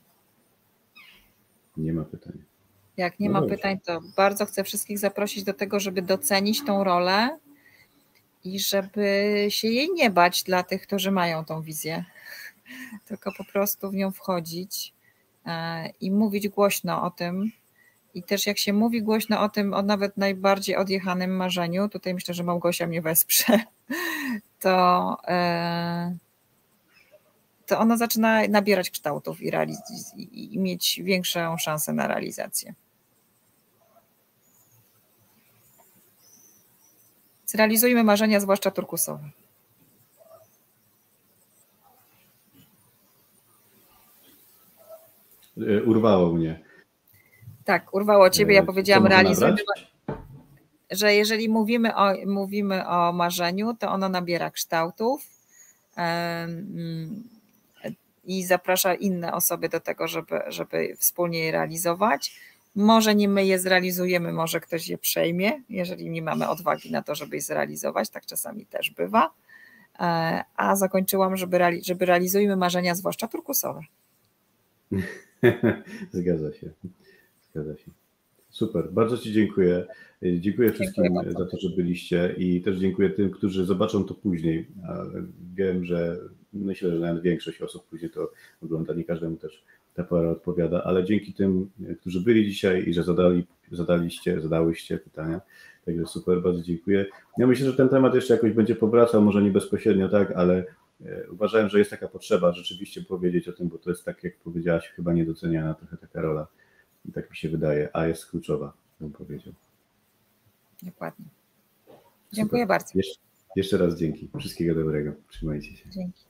Nie ma pytań. Jak nie no ma dobrze. pytań, to bardzo chcę wszystkich zaprosić do tego, żeby docenić tą rolę i żeby się jej nie bać dla tych, którzy mają tą wizję, tylko po prostu w nią wchodzić i mówić głośno o tym. I też jak się mówi głośno o tym, o nawet najbardziej odjechanym marzeniu, tutaj myślę, że Małgosia mnie wesprze, to to ono zaczyna nabierać kształtów i, realiz- i mieć większą szansę na realizację. Zrealizujmy marzenia, zwłaszcza turkusowe. urwało mnie. Tak, urwało ciebie, ja powiedziałam realizujmy, że jeżeli mówimy o, mówimy o marzeniu, to ono nabiera kształtów i zaprasza inne osoby do tego, żeby, żeby wspólnie je realizować. Może nie my je zrealizujemy, może ktoś je przejmie, jeżeli nie mamy odwagi na to, żeby je zrealizować, tak czasami też bywa. A zakończyłam, żeby, żeby realizujmy marzenia, zwłaszcza turkusowe. Zgadza się, zgadza się. Super, bardzo Ci dziękuję. Dziękuję wszystkim dziękuję za to, że byliście i też dziękuję tym, którzy zobaczą to później. Wiem, że myślę, że nawet większość osób później to ogląda, nie każdemu też ta pora odpowiada, ale dzięki tym, którzy byli dzisiaj i że zadali, zadaliście, zadałyście pytania. Także super, bardzo dziękuję. Ja myślę, że ten temat jeszcze jakoś będzie powracał, może nie bezpośrednio tak, ale uważałem, że jest taka potrzeba rzeczywiście powiedzieć o tym, bo to jest tak, jak powiedziałaś, chyba niedoceniana trochę taka rola. I tak mi się wydaje, a jest kluczowa, bym powiedział. Dokładnie. Dziękuję super. Bardzo. Jesz- jeszcze raz dzięki. Wszystkiego dobrego. Trzymajcie się. Dzięki.